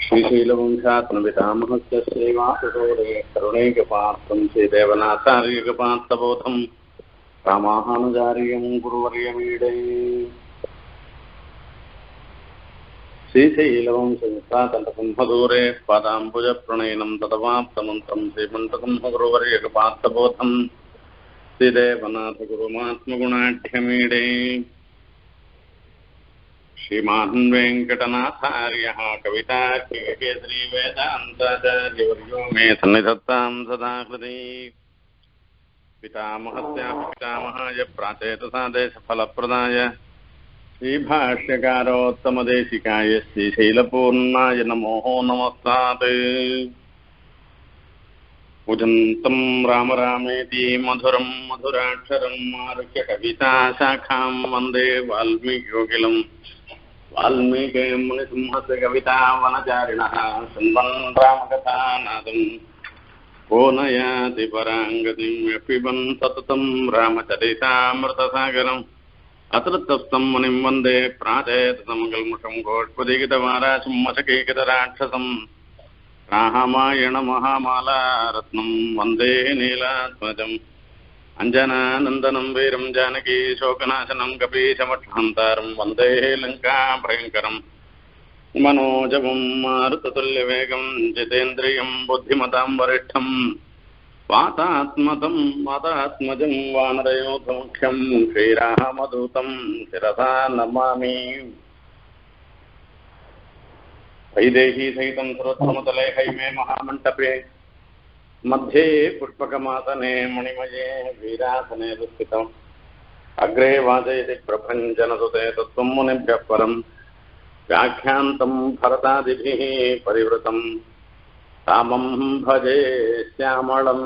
श्रीशैलवंशात्मपितामहस्य श्रीवासुदेवे करुणैकपात्रं श्रीदेवनाथार्यकपात्रबोधं रामानुजार्यं गुरुवर्यमीडे श्रीशैलवंशविस्तातलसंहदूरे पादाम्बुजप्रणयनं तदवाप्तमन्त्रं श्रीमन्तसंहगुरुवर्यकपात्रबोधं श्रीदेवनाथगुरुमात्मगुणाढ्यमीडे श्रीमान् वेङ्कटनाथार्यः कवितार्किकेसरी वेदान्ताचार्यवर्यो मे सन्निधत्तां सदा हृदि पितामहस्यापि पितामहाय प्राचेतसादेशफलप्रदाय श्रीभाष्यकारोत्तमदेशिकाय श्रीशैलपूर्णाय नमो नमस्तात् पूजन्तं राम रामेति मधुरं मधुराक्षरं आरुह्य कविताशाखां वन्दे वाल्मीकिकोकिलं वाल्मीकि मुनिसिंहस्य कवितावनचारिणः शृण्वन् रामकथानादं को न याति पराङ्गतिं यपिबन् सततं रामचरितामृतसागरम् अतृप्तं मुनिं वन्दे प्राचेतसमकल्मषं गोष्पदीकृतवाराशं मशकीकृतराक्षसं रामायणमहामाला रत्नं वन्दे नीलात्मजम् अञ्जनानन्दनं वीरं जानकी शोकनाशनं कपीशमक्षान्तारं वन्दे लङ्काभयङ्करं मनोजवं मारुततुल्यवेगं जितेन्द्रियं बुद्धिमतां वरिष्ठं वातात्मजं वानरयोधमुख्यं श्रीरामदूतं शिरसा नमामि वैदेही सहितं सर्वोत्तमतले हैमे महामण्डपे मध्ये पुष्पकमासने मणिमये वीरासने दुःखितम् अग्रे वाचयति प्रभञ्जनसुते तत्त्वं मुनिभ्यः परं व्याख्यान्तं भरतादिभिः परिवृतं रामं भजे श्यामळं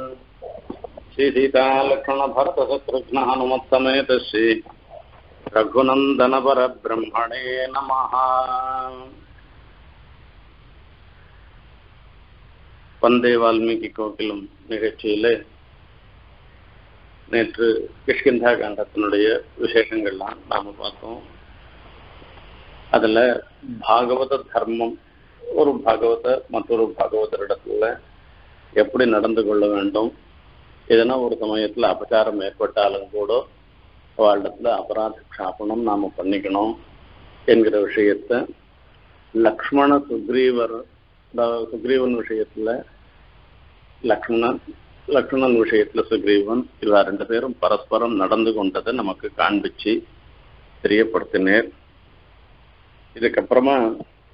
श्रीसीतालक्ष्मणभरतशत्रुघ्न हनुमत्समेत श्री रघुनन्दनपरब्रह्मणे नमः। வந்தே வால்மீகி கோகிலம் நிகழ்ச்சியில் நேற்று கிஷ்கிந்தா காண்டத்தினுடைய விசேஷங்கள்லாம் நாம் பார்த்தோம். அதில் பாகவத தர்மம், ஒரு பாகவதர் மற்றொரு பாகவதரிடத்துல எப்படி நடந்து கொள்ள வேண்டும், எதனா ஒரு சமயத்தில் அபச்சாரம் ஏற்பட்டாலும் கூட அவளிடத்துல அபராத க்ஷாபனம் நாம் பண்ணிக்கணும் என்கிற விஷயத்தை லக்ஷ்மண சுக்ரீவன் விஷயத்துல லக்ஷ்மணன் விஷயத்துல சுக்ரீவன் இவா ரெண்டு பேரும் பரஸ்பரம் நடந்து கொண்டதை நமக்கு காண்பிச்சு தெரியப்படுத்தினேர். இதுக்கப்புறமா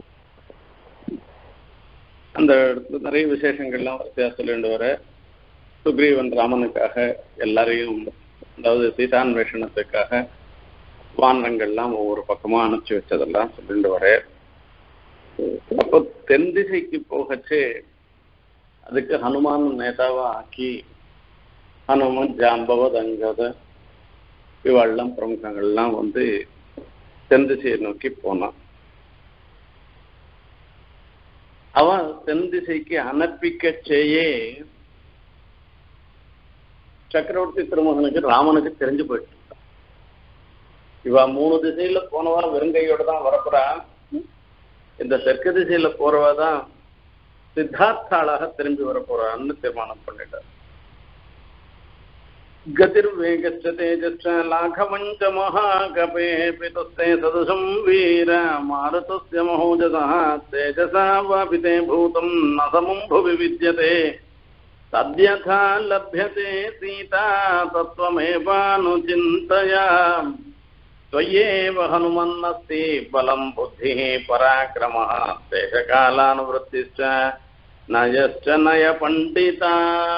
அந்த இடத்துல நிறைய விசேஷங்கள்லாம் வரிசையா சொல்லிட்டு வர சுக்ரீவன் ராமனுக்காக எல்லாரையும், அதாவது சீதான்வேஷணத்துக்காக வானரங்கள்லாம் ஒவ்வொரு பக்கமா அனுப்பிச்சு வச்சதெல்லாம் சொல்லிட்டு வர. அப்போ தென் திசைக்கு போகச்சே அதுக்கு ஹனுமான் நேதாவா ஆக்கி ஹனுமன் ஜாம்பவத் அங்கத இவாள்லாம் பிரமுகங்கள்லாம் வந்து தென் திசையை நோக்கி போனான். அவன் தென் திசைக்கு அனுப்பிக்க செய்யே சக்கரவர்த்தி திருமகனுக்கு ராமனுக்கு தெரிஞ்சு போயிட்டு, இவ 3 திசையில போனவா வெறுங்கையோட தான் வரப்போறான், இந்த தெற்கு திசையில போறவாதான் சித்தார்த்தாளாக திரும்பி வரப்போறான்னு தீர்மானம் பண்ணிட்டார். கதிர் வேகச்ச தேஜச்ச லாகவஞ்ச மகாகபே பிதஸ்தே சதுசம் வீர மாருதஸ்ய மஹோஜசா தேஜசா வாபிதே பூதம் நசமும் புவி வித்யதே தத்யதா லப்யதே சீதா தத்வமேவானுசிந்தயா त्वय्येव हनुमन्नस्ति बलं बुद्धिः पराक्रमः देशकालानुवृत्तिश्च नयश्च नय पंडिता.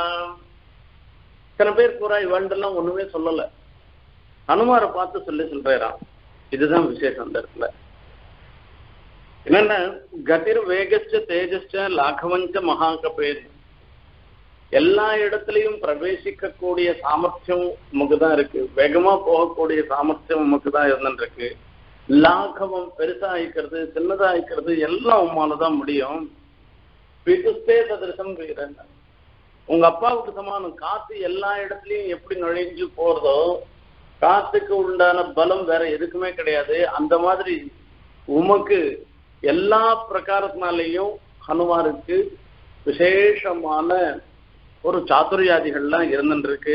சில பேர் பூரா இவண்டெல்லாம் ஒண்ணுமே சொல்லல, ஹனுமாரை பார்த்து சொல்றாராம். இதுதான் விசேஷம் அந்த இடத்துல. என்னன்னா கதிர் வேகச்ச தேஜஸ்ச லாகவஞ்ச மகாகபேர், எல்லா இடத்துலையும் பிரவேசிக்கக்கூடிய சாமர்த்தியம் நமக்கு தான் இருக்கு, வேகமா போகக்கூடிய சாமர்த்தியம் நமக்கு தான் இருந்துருக்கு. லாகவம் பெருசாகிக்கிறது சின்னதாகிக்கிறது எல்லாம் உம்மாலதான் முடியும். பிதுஸ்தே சதிருஷம் வீரன், உங்க அப்பாவுக்கு சமானம். காத்து எல்லா இடத்துலயும் எப்படி நுழைஞ்சு போறதோ காத்துக்கு உண்டான பலம் வேற எதுக்குமே கிடையாது. அந்த மாதிரி உமக்கு எல்லா பிரகாரத்தினாலேயும் ஹனுமாருக்கு விசேஷமான ஒரு சாதுரியாதிகள்லாம் இருந்துருக்கு.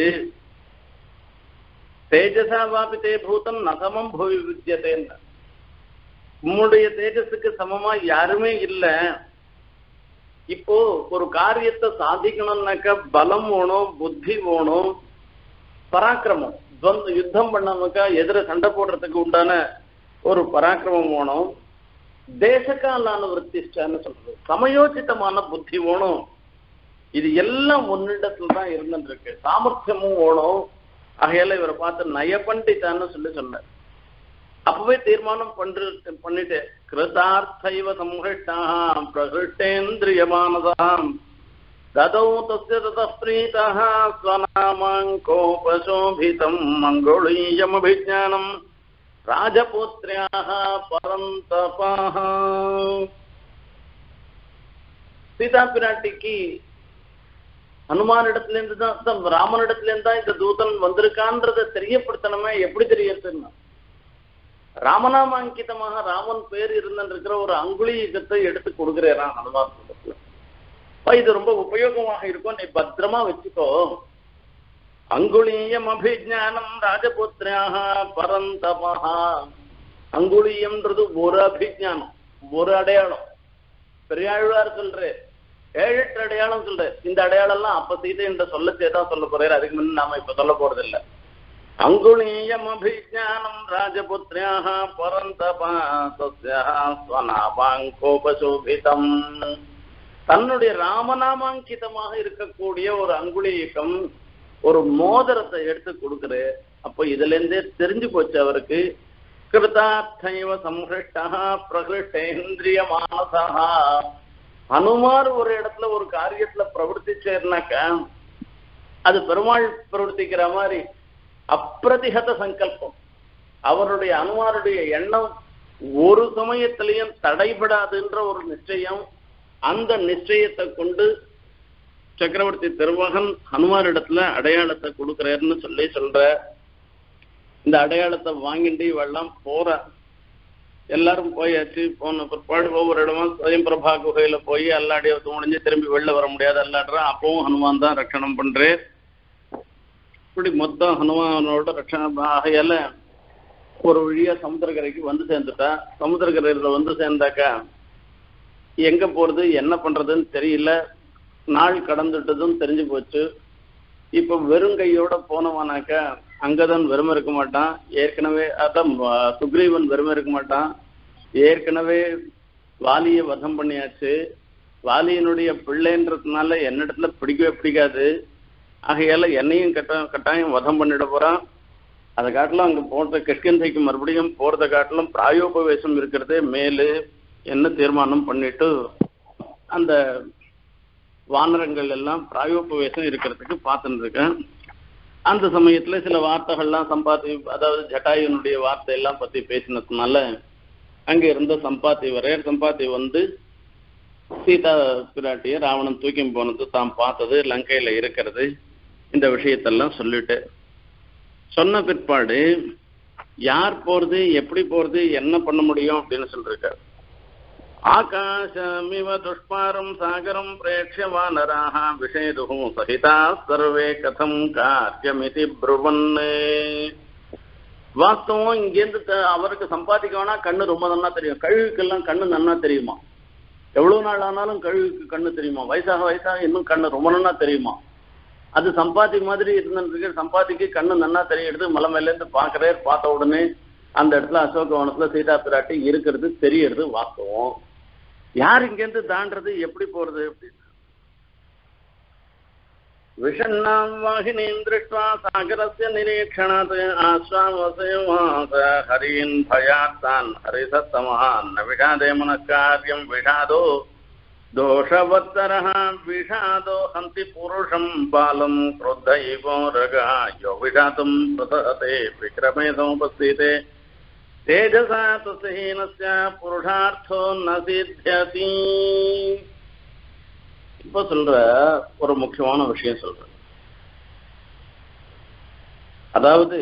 தேஜசா வாபி தே பூதம் நசமம் பூவி வித்தியதேன்னு, உம்முடைய தேஜஸுக்கு சமமா யாருமே இல்லை. இப்போ ஒரு காரியத்தை சாதிக்கணும்னாக்க பலம் வேணும், புத்தி வேணும், பராக்கிரமம், யுத்தம் பண்ணாமக்கா எதிர சண்டை போடுறதுக்கு உண்டான ஒரு பராக்கிரமம் வேணும். தேசகாலான விருத்திஷ்டான்னு சொல்றது, சமயோசிதமான புத்தி வேணும். இது எல்லாம் ஒன்னிடத்துல தான் இருந்துருக்கு. சாமர்த்தியமும் வேணும். ஆகையால இவரை பார்த்து நயபண்டிதான்னு சொன்னார். அப்பவே தீர்மானம் பண்ணிட்டு கிருதார்த்தைவ சம்ஹிஷ்டாம் பிரகிருஷ்டேந்திரியமானதாம் ததௌ தஸ்ய ததः ப்ரீதः ஸ்வநாமாங்கோபசோபிதம் மங்களீயமபிஜ்ஞானம் ராஜபுத்ர்யாः பரந்தபாः. சீதா பிராட்டிக்கு ஹனுமான் இடத்துல இருந்து தான், ராமன் இடத்துல இருந்து தான் இந்த தூதன் வந்திருக்கான்றத தெரியப்படுத்தணுமே. எப்படி தெரியறதுன்னா, ராமநாம அங்கிதமாக ராமன் பேர் இருந்திருக்கிற ஒரு அங்குலீகத்தை எடுத்து கொடுக்குறான் ஹனுமான் இடத்துல. இது ரொம்ப உபயோகமாக இருக்கும், நீ பத்திரமா வச்சுக்கோ. அங்குலீயம் அபிஜானம் ராஜபுத்ரியாக பரந்தபா. அங்குலீயம்ன்றது ஒரு அபிஜானம், ஒரு அடையாளம். பெரியாழ்வார் சொல்ற 7-8 அடையாளம் சொல்ற. இந்த அடையாளம் எல்லாம் அப்ப சீதை என்ற சொல்லச்சேதான் சொல்ல போறாரு. அதுக்கு முன்ன நாம இப்ப சொல்ல போறது இல்லை. அங்குலீயம் அபிஜானம் ராஜபுத்ரியாக பரந்தபா ஸ்வநாமாங்கோபசோபிதம். தன்னுடைய ராமநாமாங்கிதமாக இருக்கக்கூடிய ஒரு அங்குலீகம், ஒரு மோதிரத்தை எடுத்து கொடுக்குற. அப்போ இதுல இருந்தே தெரிஞ்சு போச்சு அவருக்கு. கிருதார்த்தைவ சம்ஹிஷ்டா பிரகிருஷ்டேந்திரிய மானசா. ஹனுமார் ஒரு இடத்துல ஒரு காரியத்துல பிரவர்த்திச்சேர்னாக்க அது பெருமாள் பிரவர்த்திக்கிற மாதிரி அப்பிரதிகத சங்கல்பம். அவருடைய ஹனுமாருடைய எண்ணம் ஒரு சமயத்திலையும் தடைபடாதுன்ற ஒரு நிச்சயம். அந்த நிச்சயத்தை கொண்டு சக்கரவர்த்தி திருமகன் ஹனுமார் இடத்துல அடையாளத்தை கொடுக்கிறாருன்னு சொல்ற. இந்த அடையாளத்தை வாங்கிட்டு இவெல்லாம் போற. எல்லாரும் போயாச்சு. போன பிற்பாடு ஒவ்வொரு இடமா ஸ்வயம்பிரபா குகையில போய் அல்லாடிய முடிஞ்சு திரும்பி வெளில வர முடியாது அல்லாடுறான். அப்பவும் ஹனுமான் தான் ரட்சணம் பண்றேன். இப்படி மொத்தம் ஹனுமானோட ரட்சணம் ஆகையால ஒரு வழியா சமுத்திரக்கரைக்கு வந்து சேர்ந்துட்டா. சமுத்திரக்கரையில வந்து சேர்ந்தாக்கா எங்க போறது என்ன பண்றதுன்னு தெரியல. நாள் கடந்துட்டதும் தெரிஞ்சு போச்சு. இப்ப வெறும் கையோட போனவானாக்கா அங்கதான் வெறுமை இருக்க மாட்டான். ஏற்கனவே அதான் சுக்ரீவன் வெறுமை இருக்க மாட்டான். ஏற்கனவே வாலியை வதம் பண்ணியாச்சு. வாலியினுடைய பிள்ளைன்றதுனால என்னிடத்துல பிடிக்கவே பிடிக்காது. ஆகையால என்னையும் கட்டாயம் வதம் பண்ணிட போறான். அதை காட்டிலும் அங்க போற கிஷ்கிந்தைக்கு மறுபடியும் போறதை காட்டிலும் பிராயோபவேசம் இருக்கிறதே மேலு என்ன தீர்மானம் பண்ணிட்டு அந்த வானரங்கள் எல்லாம் பிராயோபவேசம் இருக்கிறதுக்கு பார்த்துட்டு இருக்கேன். அந்த சமயத்துல சில வார்த்தைகள்லாம் சம்பாத்தி, அதாவது ஜட்டாயுனுடைய வார்த்தை எல்லாம் பத்தி பேசினதுனால அங்க இருந்த சம்பாத்தி வரையர் சம்பாத்தி வந்து சீதா பிராட்டிய ராவணன் தூக்கி போனது தான் பார்த்தது, லங்கையில இருக்கிறது, இந்த விஷயத்தெல்லாம் சொல்லிட்டு சொன்ன பிற்பாடு யார் போறது, எப்படி போறது, என்ன பண்ண முடியும் அப்படின்னு சொல்லிருக்காரு. ஆகாசமிவ துஷ்பாரம் சாகரம் பிரேக்ஷ்ய வானராஹ விஷேதுஹு சஹிதா சர்வே கதம் கார்யமிதி ப்ருவன்னே. வாஸ்தவம் இங்கேருந்து அவருக்கு சம்பாதிக்க வேணா கண்ணு ரொம்ப நன்னா தெரியும். கழுகுக்கெல்லாம் கண்ணு நன்னா தெரியுமா? எவ்வளவு நாள் ஆனாலும் கழுகுக்கு கண்ணு தெரியுமா? வயசாக இன்னும் கண்ணு ரொம்ப நன்னா தெரியுமா? அது சம்பாதி மாதிரி இருந்துருக்கு. சம்பாதிக்கு கண்ணு நன்னா தெரியுது. மலை மேலேருந்து பார்க்குறாரு. பார்த்த உடனே அந்த இடத்துல அசோகவனத்துல சீதா பிராட்டி இருக்கிறது தெரியறது வாஸ்தவம். யார் இங்கேருந்து தாண்டது, எப்படி போறது அப்படின்னு. விஷண்ணாம் வாகினீம் திருஷ்ட்வா சாகரஸ்ய நிரீக்ஷணாத் ஆஸ்வாவசேவாஸ ஹரீன் பயாத்தான் ஹரிசத்தமான் ந விஷாதே மனக்காரியம் விஷாதோ தோஷவத்தரஹ விஷாதோ ஹந்தி புருஷம் பாலம் க்ரோத்தைவோ ரகா யோ விஷாதம் பிரதஹதே விக்ரமே சமுபஸ்திதே தேஜசா தஸ்ஹீனஸ்ய புருஷார்த்தோ ந சித்யதி. இப்ப சொல்ற ஒரு முக்கியமான விஷயம் சொல்ற. அதாவது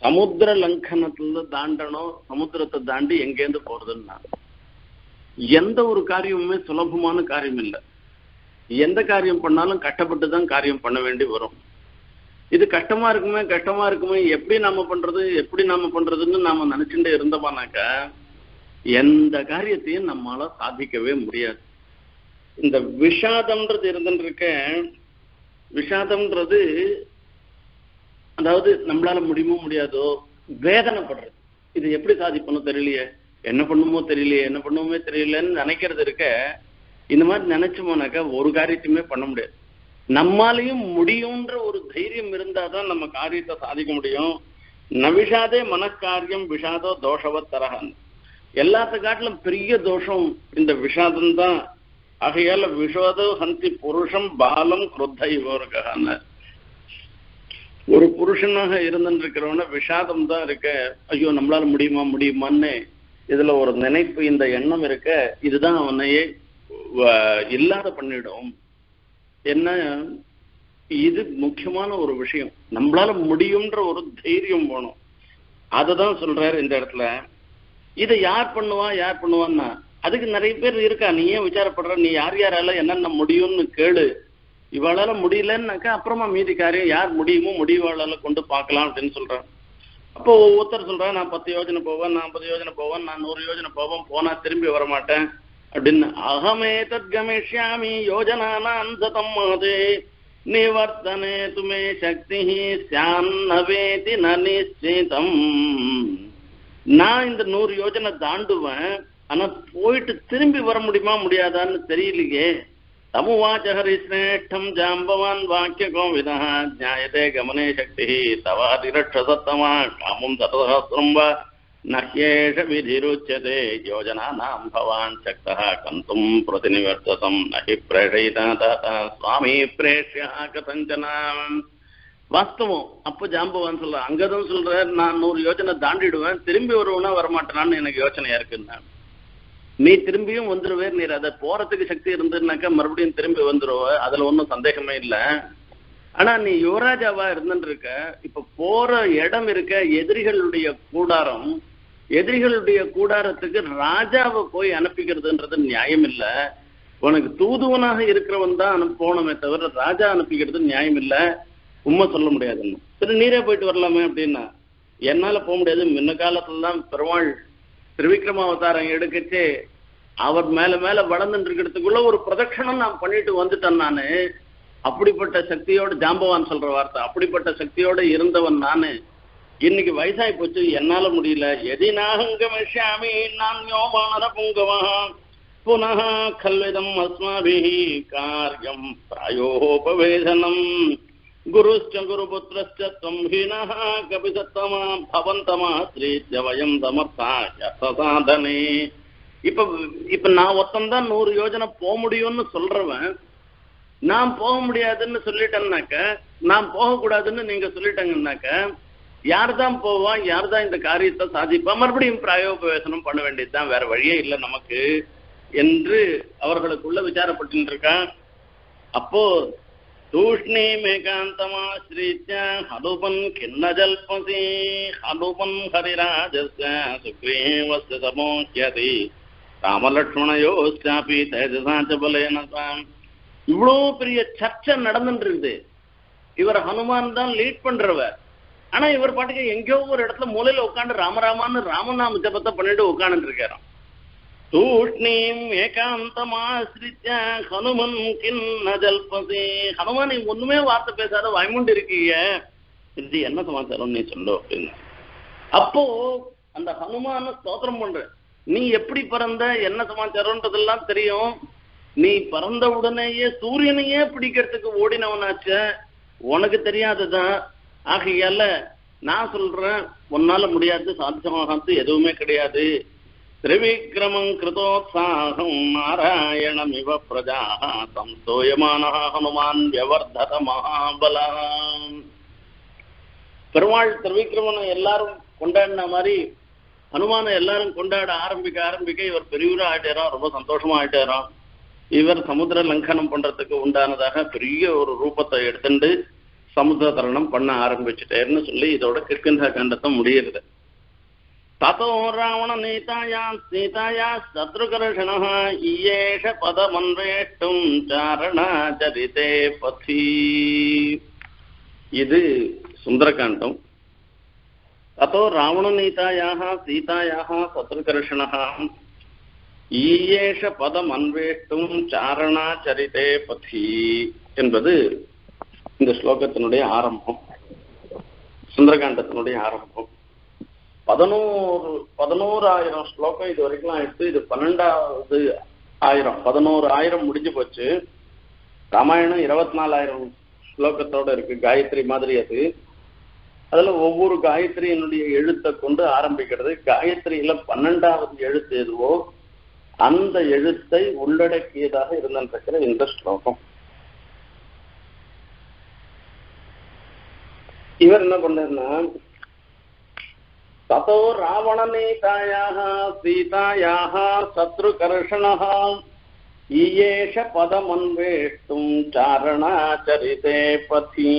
சமுத்திர லங்கனத்துல தாண்டணும், சமுத்திரத்தை தாண்டி எங்கேருந்து போறதுன்னா எந்த ஒரு காரியமுமே சுலபமான காரியம் இல்லை. எந்த காரியம் பண்ணாலும் கஷ்டப்பட்டு தான் காரியம் பண்ண வேண்டி வரும். இது கஷ்டமா இருக்குமே எப்படி நாம பண்றதுன்னு நாம நினைச்சுட்டே இருந்தோமானாக்கா எந்த காரியத்தையும் நம்மளால சாதிக்கவே முடியாது. இந்த விஷாதம்ன்றது இருந்துருக்க, விஷாதம்ன்றது அதாவது நம்மளால முடியுமோ முடியாதோ வேதனைப்படுறது. இது எப்படி சாதிப்பணும் தெரியலையே, என்ன பண்ணுவோமே தெரியலன்னு நினைக்கிறது இருக்க. இந்த மாதிரி நினைச்சோம்னாக்கா ஒரு காரியத்தையுமே பண்ண முடியாது. நம்மாலையும் முடியும்ன்ற ஒரு தைரியம் இருந்தாதான் நம்ம காரியத்தை சாதிக்க முடியும். நவிஷாதே மனக்காரியம் விஷாதோ தோஷவத் தரகன். எல்லாத்த காட்டிலும் பெரிய தோஷம் இந்த விஷாதம் தான். ஆகையால விஷாதோ ஹந்தி புருஷம் பாலம் குருத்த இவருக்கான ஒரு புருஷனாக இருந்துருக்கிறவன விஷாதம் தான் இருக்க. ஐயோ நம்மளால முடியுமான்னு இதுல ஒரு நினைப்பு, இந்த எண்ணம் இருக்க, இதுதான் அவனையே இல்லாத பண்ணிடும். என்ன இது முக்கியமான ஒரு விஷயம். நம்மளால முடியும்ன்ற ஒரு தைரியம் போகணும். அததான் சொல்றாரு இந்த இடத்துல. இதை யார் பண்ணுவான்னா அதுக்கு நிறைய பேர் இருக்கா. நீ ஏன் விசாரப்படுற? நீ யாரால என்னென்ன முடியும்னு கேளு. இவாளால முடியலன்னாக்கா அப்புறமா மீதி காரியம் யார் முடிவாளால கொண்டு பார்க்கலாம் அப்படின்னு சொல்றான். அப்போ ஒவ்வொருத்தர் சொல்றான், நான் 10 யோஜனை போவேன், நான் 50 யோஜனை போவேன், நான் 100 யோஜனை போவேன், போனா திரும்பி வரமாட்டேன் அப்படின்னு. அகமே தத்கமிஷ்யாமி யோஜனானாம் சதம் மகதே நிவர்த்தனே துமே சக்தி ஸ்யான்னவேதி நிச்சிதம். நான் இந்த 100 யோஜனை தாண்டுவேன், ஆனா போயிட்டு திரும்பி வர முடியாதான்னு தெரியலையே. தமுவாச்ச ஹரிஸ்ரேஷ்டம் ஜாம்பவான் வாக்கிய கோவிதா ஞாயதே கமனே சக்தி தவாதிரட்சசத்தமா காமம் சதசஹஸ்ரம் வா நஹ்யேஷ விதிருச்யதே யோஜனானாம் பவான் சக்தः கந்தும் பிரதிநிவர்த்ததம் நஹி பிரேஷயிதா சுவாமி பிரேஷ்யா கதஞ்சனாம். வாஸ்தவம். அப்போ ஜாம்பவான் சொல்ற, அங்கதான் சொல்ற, நான் 100 யோஜனை தாண்டிடுவேன், திரும்பி வருவனா வரமாட்டேனான்னு எனக்கு யோசனையா இருக்குன்னா. நீ திரும்பியும் வந்துருவே, நீ அதை போறதுக்கு சக்தி இருந்துன்னாக்கா மறுபடியும் திரும்பி வந்துருவ, அதுல ஒன்றும் சந்தேகமே இல்லை. ஆனா நீ யுவராஜாவா இருந்துருக்க, இப்ப போற இடம் இருக்க எதிரிகளுடைய கூடாரம், எதிரிகளுடைய கூடாரத்துக்கு ராஜாவை போய் அனுப்பிக்கிறதுன்றது நியாயம் இல்லை. உனக்கு தூதுவனாக இருக்கிறவன் தான் போனமே தவிர ராஜா அனுப்பிக்கிறது நியாயம் இல்லை. உண்மை சொல்ல முடியாதுன்னு. சரி நீரே போயிட்டு வரலாமே அப்படின்னா, என்னால போக முடியாது. முன்ன காலத்துல தான் பெருமாள் திருவிக்ரமாவதாரம் எடுக்கச்சே அவர் மேல வளர்ந்துட்டு இருக்கிறதுக்குள்ள ஒரு பிரதட்சணம் நான் பண்ணிட்டு வந்துட்டேன் நானு. அப்படிப்பட்ட சக்தியோட, ஜாம்பவான் சொல்ற வார்த்தை, அப்படிப்பட்ட சக்தியோட இருந்தவன் நானு. இன்னைக்கு வயசாகி போச்சு, என்னால முடியல. எதினாகங்கமிஷ்யாமி நான் யோமானர புங்கவா புனः கல்விதம் அஸ்மாபிஹி காரியம் பிராயோபவேதனம் குருஷ்ச குருபுத்திரஸ்ச த்வம் ஹீனः கபிசத்தமா பவந்தமாஸ்ரீத்ய வயம் சமர்த்தாய சாதனே. இப்ப நான் ஒருத்தன் 100 யோஜனை போக முடியும்னு சொல்றவன், நான் போக முடியாதுன்னு சொல்லிட்டேன்னாக்க, நான் போகக்கூடாதுன்னு நீங்க சொல்லிட்டேங்கன்னாக்க, யார் தான் போவா, யார் தான் இந்த காரியத்தை சாதிப்பா? மறுபடியும் பிராயோபவேசனம் பண்ண வேண்டியதுதான், வேற வழியே இல்லை நமக்கு என்று அவர்களுக்குள்ள விசாரப்பட்டு இருக்கான். அப்போ தூஷ்ணீம் ஏகாந்தமாஸ்ரீத்ய ஹனுபன் கிண்ண ஜல்பசி ஹனுபன் ஹரிராஜஸ்ய சுக்ரீவஸ்ய சமோஹ்யதி ராமலக்ஷ்மணயோஸ்யாபி தேஜசாச்ச பலேன. இவ்வளோ பெரிய சர்ச்சை நடந்துட்டு இருக்குது. இவர் ஹனுமான் தான் லீட் பண்றவர். ஆனா இவர் பாட்டுக்கு எங்கேயோ ஒரு இடத்துல மூலையில உட்காந்து ராமராமான்னு ராமநாம ஜபத்தை பண்ணிட்டு உட்காந்துட்டு இருக்காராம். தூஷ்ணீம் ஏகாந்தமாஸ்ரித்ய ஹனுமன் கிண்ண ஜல்பசி. ஹனுமான் நீ ஒண்ணுமே வார்த்தை பேசாத வாய்மூண்டு இருக்கீங்க, இது என்ன சமாச்சாரம் நீ சொல்லு அப்படின்னு. அப்போ அந்த ஹனுமான ஸ்தோத்திரம் பண்ற, நீ எப்படி பிறந்த, என்ன சமாச்சாரம்ன்றதெல்லாம் தெரியும். நீ பிறந்த உடனேயே சூரியனையே பிடிக்கிறதுக்கு ஓடினவனாச்ச, உனக்கு தெரியாதுதான். ஆகையால நான் சொல்றேன், உன்னால முடியாது, சாத்தியமாகாது எதுவுமே கிடையாது. திரிவிக்ரமம் கிருதோத்சாகம் நாராயணம் இவ பிரஜா சம்சோயமான ஹனுமான் வியவர்தத மகாபலம். பெருமாள் திரிவிக்ரமனை எல்லாரும் கொண்டாடின மாதிரி ஹனுமானை எல்லாரும் கொண்டாட ஆரம்பிக்க இவர் பெரியவரா ஆயிட்டாராம், ரொம்ப சந்தோஷமா ஆயிட்டாராம். இவர் சமுத்திர லங்கனம் பண்றதுக்கு உண்டானதாக பெரிய ஒரு ரூபத்தை எடுத்துட்டு சமுத்திரத்தரணம் பண்ண ஆரம்பிச்சுட்டேன்னு சொல்லி இதோட கிஷ்கிந்தா காண்டத்தை முடியுது. ததோ ராவண நீதாயா சத்ருகர்ஷணः ஈயேஷ பதமன்வேஷ்டும் சாரணாச்சரிதே பதி. இது சுந்தரகாண்டம். ததோ ராவண நீதாயாக சீதாயாக சத்ருகர்ஷணः ஈயேஷ பதமன்வேஷ்டும் சாரணாச்சரிதே பதி என்பது இந்த ஸ்லோகத்தினுடைய ஆரம்பம், சுந்தரகாண்டத்தினுடைய ஆரம்பம். 11,000 ஸ்லோகம் இது வரைக்கும் எடுத்து இது 12,000 11,000 முடிஞ்சு போச்சு. ராமாயணம் 24,000 ஸ்லோகத்தோட இருக்கு, காயத்ரி மாதிரி. அதுல ஒவ்வொரு காயத்ரியினுடைய எழுத்தை கொண்டு ஆரம்பிக்கிறது. காயத்ரியில 12வது எழுத்து எதுவோ அந்த எழுத்தை உள்ளடக்கியதாக இருந்திருக்கிற இந்த ஸ்லோகம். இவர் என்ன பண்ணாருன்னா, ததோ ராவண நீதாயாக சீதாயாக சத்ருகர்ஷணः ஈயேஷ பதமன்வேஷ்டும் சாரணாச்சரிதே பதி.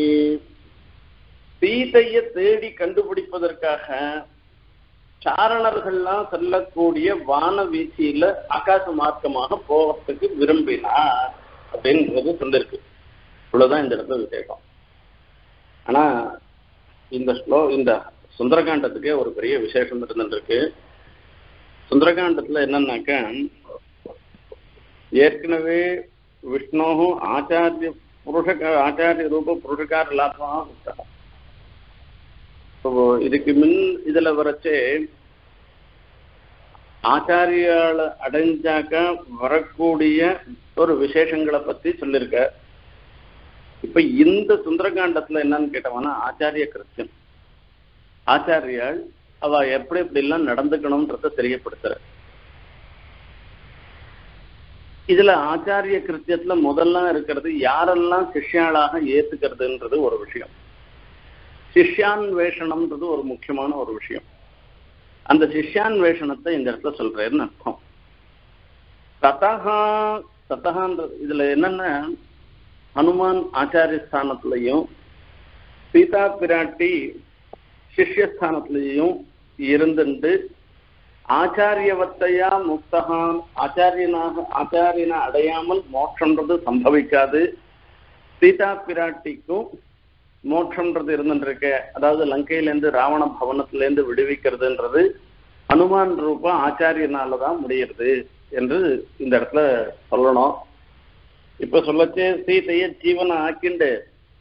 சீதையை தேடி கண்டுபிடிப்பதற்காக சாரணர்கள்லாம் செல்லக்கூடிய வான வீதியில ஆகாச மார்க்கமாக போவதற்கு விரும்பினார் அப்படின்றது சொல்லிருக்கு. இவ்வளவுதான் இந்த இடத்துல விசேஷம். ஆனா இந்த சுந்தரகாண்டத்துக்கே ஒரு பெரிய விசேஷம் இருந்துருக்கு. சுந்தரகாண்டத்துல என்னன்னாக்க, ஏற்கனவே விஷ்ணு ஆச்சாரிய ரூப புருஷகார லாபமாக இதுக்கு முன் இதுல வரைச்சே ஆச்சாரியால அடைஞ்சாக்க வரக்கூடிய ஒரு விசேஷங்களை பத்தி சொல்லியிருக்க. இப்ப இந்த சுந்தரகாண்டத்துல என்னன்னு கேட்டவனா, ஆச்சாரிய கிருத்தியம், ஆச்சாரியால் அவ எப்படி எப்படி எல்லாம் நடந்துக்கணும்ன்றத தெரியப்படுத்துற. இதுல ஆச்சாரிய கிருத்தியத்துல முதல்ல இருக்கிறது யாரெல்லாம் சிஷ்யாளாக ஏத்துக்கிறதுன்றது ஒரு விஷயம். சிஷ்யான்வேஷணம்ன்றது ஒரு முக்கியமான ஒரு விஷயம். அந்த சிஷ்யான்வேஷணத்தை இந்த இடத்துல சொல்றேன்னு அர்த்தம். ததகான்றது இதுல என்னன்னா, ஹனுமான் ஆச்சாரிய ஸ்தானத்திலையும் சீதா பிராட்டி சிஷ்யஸ்தானத்திலையும் இருந்துட்டு ஆச்சாரியவத்தையா முக்தகான் ஆச்சாரியனை அடையாமல் மோட்சம்ன்றது சம்பவிக்காது. சீதா பிராட்டிக்கும் மோட்சம்ன்றது இருந்துருக்க, அதாவது லங்கையிலேருந்து ராவண பவனத்திலேருந்து விடுவிக்கிறதுன்றது ஹனுமான் ரூப ஆச்சாரியனாலதான் முடியுது என்று இந்த இடத்துல சொல்லணும். இப்ப சொல்லச்சே சீதைய ஜீவனை ஆக்கிண்டு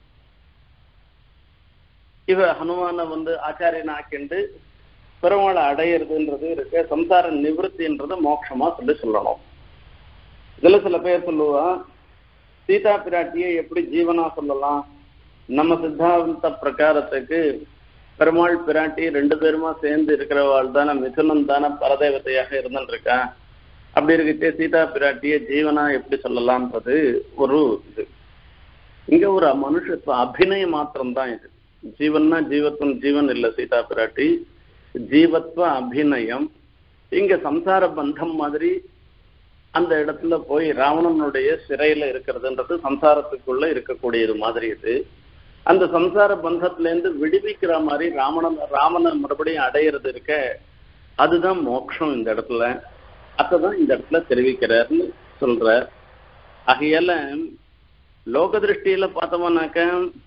இவ ஹனுமான ஆச்சாரியனை ஆக்கிண்டு பெருமாளை அடையிறதுன்றது இருக்க, சம்சார நிவர்த்தின்றது மோட்சமா சொல்லணும். இதுல சில பேர் சொல்லுவா, சீதா பிராட்டியை எப்படி ஜீவனா சொல்லலாம்? நம்ம சித்தாந்த பிரகாரத்துக்கு பெருமாள் பிராட்டி 2 பேருமா சேர்ந்து இருக்கிறவாள் தானே, மிதுனம் தானே பரதேவத்தையாக இருந்துருக்கா. அப்படி இருக்கிட்டே சீதா பிராட்டிய ஜீவனா எப்படி சொல்லலாம்ன்றது ஒரு இது. இங்க ஒரு மனுஷத்துவ அபிநய மாத்திரம்தான் இது. ஜீவன்னா ஜீவத்துவம், ஜீவன் இல்லை சீதா பிராட்டி, ஜீவத்துவ அபிநயம். இங்க சம்சார பந்தம் மாதிரி அந்த இடத்துல போய் ராவணனுடைய சிறையில இருக்கிறதுன்றது சம்சாரத்துக்குள்ள இருக்கக்கூடியது மாதிரி இது. அந்த சம்சார பந்தத்திலேருந்து விடுவிக்கிற மாதிரி ராமனை மறுபடியும் அடையிறது இருக்க, அதுதான் மோட்சம் இந்த இடத்துல. அதான் இந்த இடத்துல தெரிவிக்கிறார்னு சொல்ற. ஆகையால லோக திருஷ்டியில பார்த்தோம்னாக்க,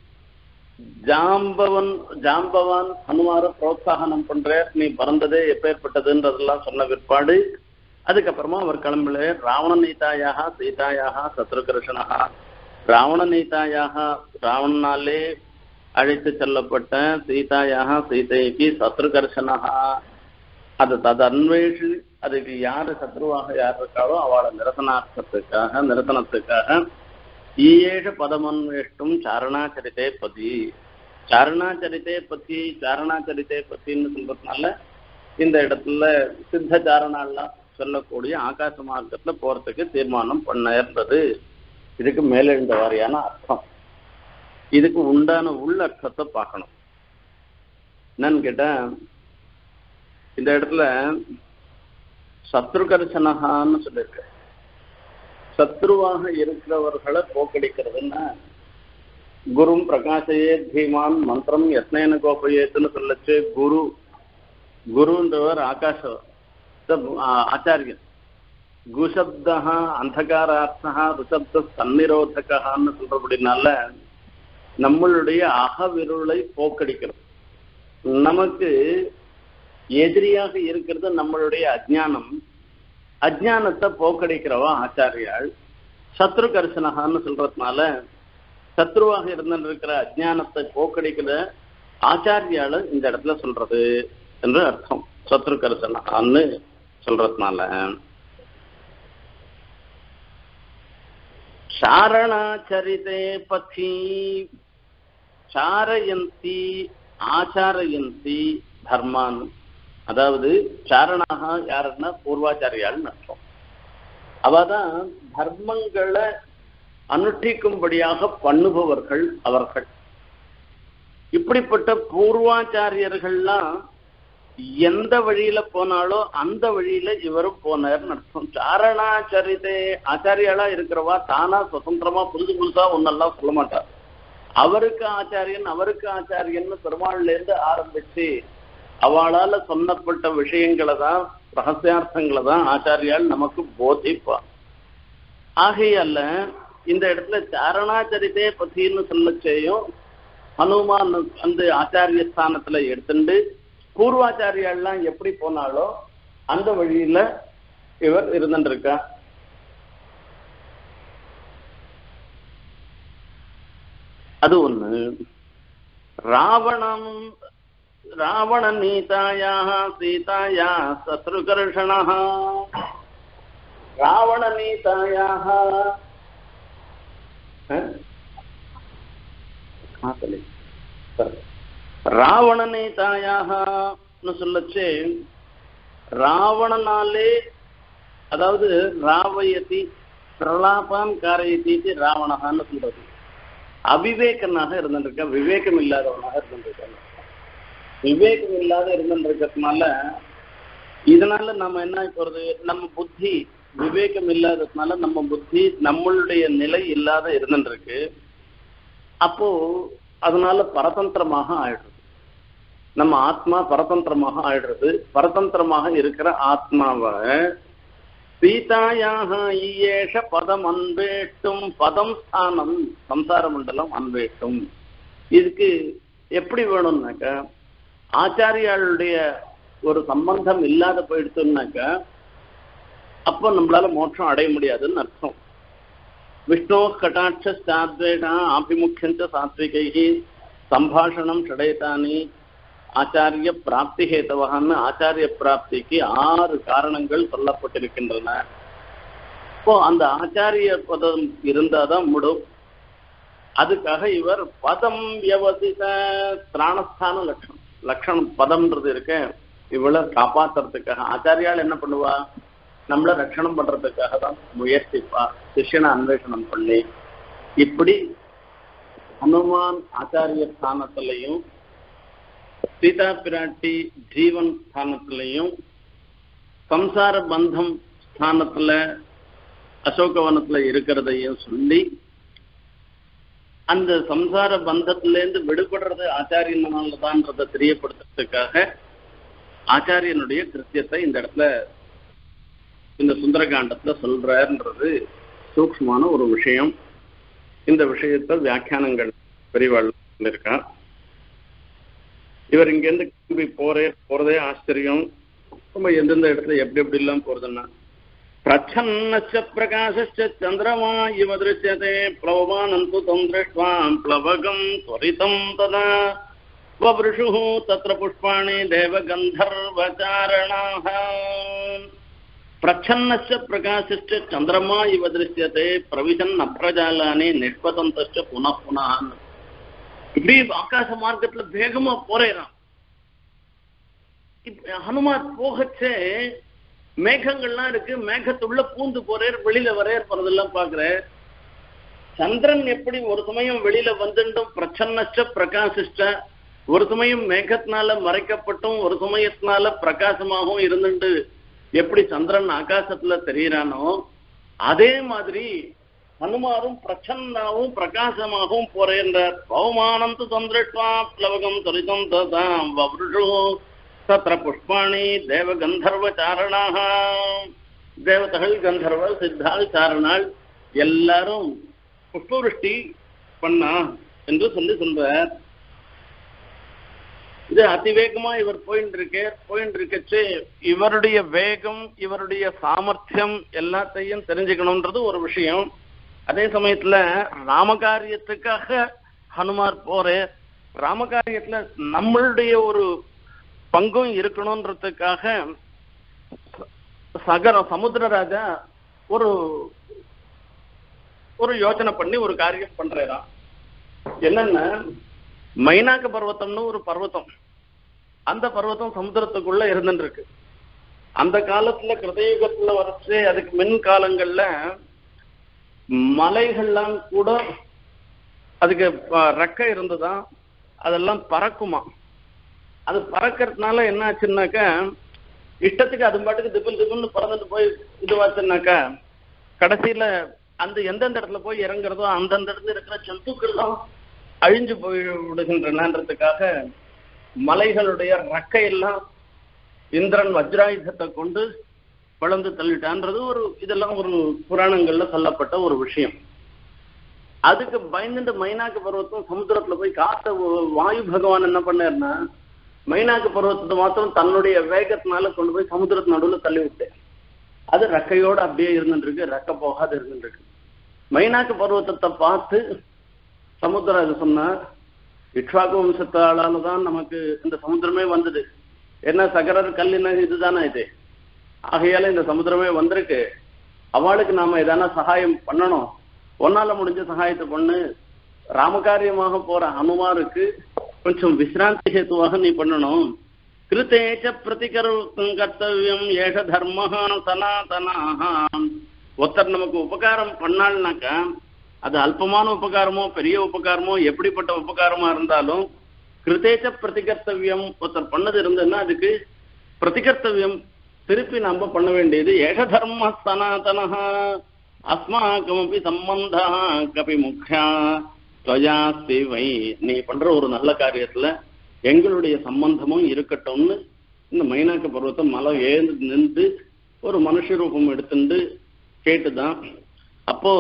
ஜாம்பவான் ஹனுமார புரோத்சாகனம் பண்ற, நீ பறந்ததே எப்பேற்பட்டதுன்றதெல்லாம் சொன்ன பிற்பாடு அதுக்கப்புறமா அவர் கிளம்பல. ராவண நீதாயாக சீதாயாக சத்ருகர்ஷணா, ராவண நீதாயாக ராவணனாலே அழைத்து செல்லப்பட்ட, சீதாயாக சீதைக்கு சத்ருகர்ஷணா, அது தன்வேஷு, அதுக்கு யாரு சத்ருவாக யார் இருக்காளோ அவளை நிரசனத்துக்காக ஈயேஷ பதமன்வேஷ்டும் சாரணாச்சரித்தே பதி. சாரணாச்சரித்தே பத்தின்னு சொல்றதுனால இந்த இடத்துல சித்த சாரணாலாம் சொல்லக்கூடிய ஆகாச மார்க்கத்துல போறதுக்கு தீர்மானம் பண்ணது. இதுக்கு மேல இந்த வாரியான அர்த்தம். இதுக்கு உண்டான உள்ள அர்த்தத்தை பார்க்கணும். என்னன்னு கேட்டா, இந்த இடத்துல சத்ருகர்ஷனகான்னு சொல்லியிருக்க, சத்ருவாக இருக்கிறவர்களை போக்கடிக்கிறதுன்னா குரும் பிரகாசையே தீமான் மந்திரம் யத்னேன கோபயேத்துன்னு சொல்லச்சு குருன்றவர் ஆச்சாரியன். குசப்தா அந்தகாரார்த்தா ருசப்த சந்நிரோதகான்னு சொல்றபடினால நம்மளுடைய அகவிருளை போக்கடிக்கிறது. நமக்கு எதிரியாக இருக்கிறது நம்மளுடைய அஜ்ஞானம். அஜ்ஞானத்தை போக்கடிக்கிறவா ஆச்சாரியாள். சத்ரு கர்சனகான்னு சொல்றதுனால சத்ருவாக இருந்திருக்கிற அஜ்ஞானத்தை போக்கடிக்கிற ஆச்சாரியாளு இந்த இடத்துல சொல்றது என்று அர்த்தம். சத்ரு கர்சனகான்னு சொல்றதுனால சாரணாச்சரிதே பதி சாரயந்தி ஆச்சாரயந்தி தர்மான். அதாவது சாரணாக யாருன்னா பூர்வாச்சாரியாள்னு அர்த்தம். அவதான் தர்மங்களை அனுஷ்டிக்கும்படியாக பண்ணுபவர்கள் அவர்கள். இப்படிப்பட்ட பூர்வாச்சாரியர்கள்லாம் எந்த வழியில போனாலோ அந்த வழியில இவரும் போனார்னு அர்த்தம். சாரணாச்சரிதே ஆச்சாரியாளா இருக்கிறவா தானா சுதந்திரமா புதுசா ஒன்னெல்லாம் சொல்ல மாட்டார். அவருக்கு ஆச்சாரியன் பெருமாள்ல இருந்து ஆரம்பிச்சு அவளால சொன்னப்பட்ட விஷயங்களை தான் ரகசியார்த்தங்களை தான் ஆச்சாரியால் நமக்கு போதிப்பா. ஆகையால இந்த இடத்துல சாரணாச்சரிதே பத்தின்னு சொல்லச்சேயும் ஹனுமான் அந்த ஆச்சாரிய ஸ்தானத்துல எடுத்துட்டு பூர்வாச்சாரியாலாம் எப்படி போனாலோ அந்த வழியில இவர் இருந்துருக்கா. அது ஒண்ணு. ராவண நீதாயா சீதாயா சத்ருகர்ஷண. ராவண நீதாயா ராவண நீதாயான்னு சொல்லச்சு ராவணனாலே, அதாவது ராவயதி பிரலாபான் காரயதி ராவணகான்னு சொல்றது. அவிவேகனாக இருந்துருக்க, விவேகம் இல்லாதவனாக இருந்துருக்காங்க. விவேகம் இல்லாத இருந்துருக்கிறதுனால இதனால நம்ம என்ன போறது, நம்ம புத்தி விவேகம் இல்லாததுனால நம்ம புத்தி நம்மளுடைய நிலை இல்லாத இருந்துருக்கு. அப்போ அதனால பரதந்திரமாக ஆயிடுறது. நம்ம ஆத்மா பரதந்திரமாக ஆயிடுறது. பரதந்திரமாக இருக்கிற ஆத்மாவை சீதாயாக ஈயேஷ பதம் அன்பேட்டும். பதம் ஸ்தானம் சம்சார மண்டலம் அன்பேட்டும். இதுக்கு எப்படி வேணும்னாக்க ஆச்சாரியாளுடைய ஒரு சம்பந்தம் இல்லாத போயிடுச்சுன்னாக்க அப்போ நம்மளால மோட்சம் அடைய முடியாதுன்னு அர்த்தம். விஷ்ணு கட்டாட்சாத்வேடா ஆபிமுக்கியஞ்ச சாத்விகை சம்பாஷணம் ஷடேதானி ஆச்சாரிய பிராப்தி ஹேதவகான்னு ஆச்சாரிய பிராப்திக்கு 6 காரணங்கள் சொல்லப்பட்டிருக்கின்றன. இப்போ அந்த ஆச்சாரிய பதம் இருந்தாதான் முடும். அதுக்காக இவர் பதம் வியவசித பிராணஸ்தான லட்சணம் பதம்ன்றது இருக்க இவளை காப்பாத்துறதுக்காக ஆச்சாரியால் என்ன பண்ணுவா, நம்மள ரட்சணம் பண்றதுக்காக தான் முயற்சிப்பா, சிஷ்யனை அன்வேஷணம் பண்ணி. இப்படி ஹனுமான் ஆச்சாரிய ஸ்தானத்திலையும் சீதா பிராட்டி ஜீவன் ஸ்தானத்திலையும் சம்சார பந்தம் ஸ்தானத்துல அசோகவனத்துல இருக்கிறதையும் சொல்லி அந்த சம்சார பந்தத்திலேருந்து விடுபடுறது ஆச்சாரியனாலதான்றதை தெரியப்படுத்துறதுக்காக ஆச்சாரியனுடைய கிருத்தியத்தை இந்த இடத்துல இந்த சுந்தரகாண்டத்துல சொல்றாருன்றது சூக்ஷ்மமான ஒரு விஷயம். இந்த விஷயத்தை வியாக்கியானங்கள் பெரியவாள் இருக்கா. இவர் இங்கேருந்து கிளம்பி போறதே ஆச்சரியம். நம்ம எந்தெந்த இடத்துல எப்படி எல்லாம் போறதுன்னா பிரச்சன்னச்ச பிரகாசச்ச சந்திரமா இவ திருஷ்யதே ப்ளவமானந்து தம் திருஷ்ட்வா ப்ளவகம் த்வரிதம் ததா வவ்ருஷுः தத்ர புஷ்பாணி தேவகந்தர்வசாரணாः. பிரச்சன்னச்ச பிரகாசச்ச சந்திரமா இவ திருஷ்யதே பிரவிசன் அப்ரஜாலானி நிஷ்பதந்தச்ச புனః புனः. இப்படி ஆகாச மார்க்கத்துல வேகமா போறேறான். ஹனுமான் போகச்சே மேகங்கள்லாம் இருக்கு, மேகத்துள்ள பூந்து போறேர், வெளியில வரையர் போறதெல்லாம் பாக்குற. சந்திரன் எப்படி ஒரு சமயம் வெளியில வந்துட்டும் பிரச்சன்னச்ச பிரகாசிச்ச, ஒரு சமயம் மேகத்தினால மறைக்கப்பட்டும் ஒரு சமயத்தினால பிரகாசமாகவும் இருந்துட்டு எப்படி சந்திரன் ஆகாசத்துல தெரியறானோ அதே மாதிரி ஹனுமாரும் பிரசன்னாவும் பிரகாசமாகவும் போறேன்றார். பவமானந்து சந்திரட்வா பிளவகம் துரிதம் ததாம் வவ்ருஷோ தத்ர புஷ்பாணி தேவ கந்தர்வ சாரணாக. தேவதைகள், கந்தர்வ, சித்தாள், சாரணாள் எல்லாரும் புஷ்பவருஷ்டி பண்ணா என்று சொல்லி சொல்றார். இது அதிவேகமா இவர் போயிட்டு இருக்கச்சு இவருடைய வேகம், இவருடைய சாமர்த்தியம் எல்லாத்தையும் தெரிஞ்சுக்கணும்ன்றது ஒரு விஷயம். அதே சமயத்துல ராமகாரியத்துக்காக ஹனுமார் போறார். ராமகாரியத்துல நம்மளுடைய ஒரு பங்கும் இருக்கணும்ன்றதுக்காக சமுத்திரராஜா ஒரு யோசனை பண்ணி ஒரு காரியம் பண்றாராம். என்னன்னா, மைனாக்க பர்வத்தம்னு ஒரு பர்வத்தம், அந்த பர்வத்தம் சமுத்திரத்துக்குள்ள இருந்துட்டு இருக்கு. அந்த காலத்துல கிருதயுகத்துல வரைச்சு அதுக்கு மின் காலங்கள்ல மலைகள்லாம் கூட அதுக்கு ரெக்கை இருந்துதான், அதெல்லாம் பறக்குமா. அது பறக்கிறதுனால என்ன ஆச்சுன்னாக்கா, இஷ்டத்துக்கு அது பாட்டுக்கு திப்புன்னு பறந்துட்டு போய் இதுவாச்சுன்னாக்கா கடைசியில அந்த எந்தெந்த இடத்துல போய் இறங்குறதோ அந்தந்த இடத்துல இருக்கிற ஜந்துக்கள்லாம் அழிஞ்சு போய் விடுகின்றனன்றதுக்காக மலைகளுடைய ரெக்கையெல்லாம் இந்திரன் வஜ்ராயுதத்தை கொண்டு வளர்ந்து தள்ளிட்டான்றது இதெல்லாம் ஒரு புராணங்கள்ல சொல்லப்பட்ட ஒரு விஷயம். அதுக்கு பயந்துட்டு மைனாக்கு பர்வத்தம் சமுத்திரத்துல போய் காத்த வாயு பகவான் என்ன பண்ணாருன்னா, மைனாக்கு பர்வத்தத்தை மாத்திரம் தன்னுடைய வேகத்தினால கொண்டு போய் சமுத்திரத்து நடுவில் தள்ளி விட்டேன். அது ரெக்கையோடு அப்படியே இருந்துருக்கு, ரெக்கை போகாது இருந்துருக்கு. மைனாக்கு பர்வத்தத்தை பார்த்து சமுத்திரம் சொன்னார், இக்ஷ்வாகு வம்சத்தாளால தான் நமக்கு இந்த சமுத்திரமே வந்தது. என்ன சகரர் கல்லின இதுதானே இது, ஆகையால இந்த சமுத்திரமே வந்திருக்கு. அவளுக்கு நாம எதான சகாயம் பண்ணணும், ஒன்னால முடிஞ்ச சகாயத்தை பண்ணு. ராமகாரியமாக போற ஹனுமாருக்கு கொஞ்சம் விசிராந்தி ஹேத்துவாக நீ பண்ணணும். கிருத்தேச்ச பிரதிகர்த்தவியம் ஏஷ தர்மஹா சனாதனாஹ. ஒருத்தர் நமக்கு உபகாரம் பண்ணாள்னாக்கா அது அல்பமான உபகாரமோ பெரிய உபகாரமோ எப்படிப்பட்ட உபகாரமா இருந்தாலும் கிருத்தேச்ச பிரதிகர்த்தவியம் ஒருத்தர் பண்ணது இருந்ததுன்னா அதுக்கு பிரதிகர்த்தவியம் திருப்பி நம்ம பண்ண வேண்டியது. ஏஷ தர்ம சனாதனஹ அஸ்மாகமபி சம்பந்தா கபி முக்கியா துவயாஸ்தி வை. நீ பண்ற ஒரு நல்ல காரியத்துல எங்களுடைய சம்பந்தமும் இருக்கட்டும்னு இந்த மைனாக்க பர்வத்தை மலை ஏந்து நின்று ஒரு மனுஷ ரூபம் எடுத்துட்டு கேட்டுதான். அப்போ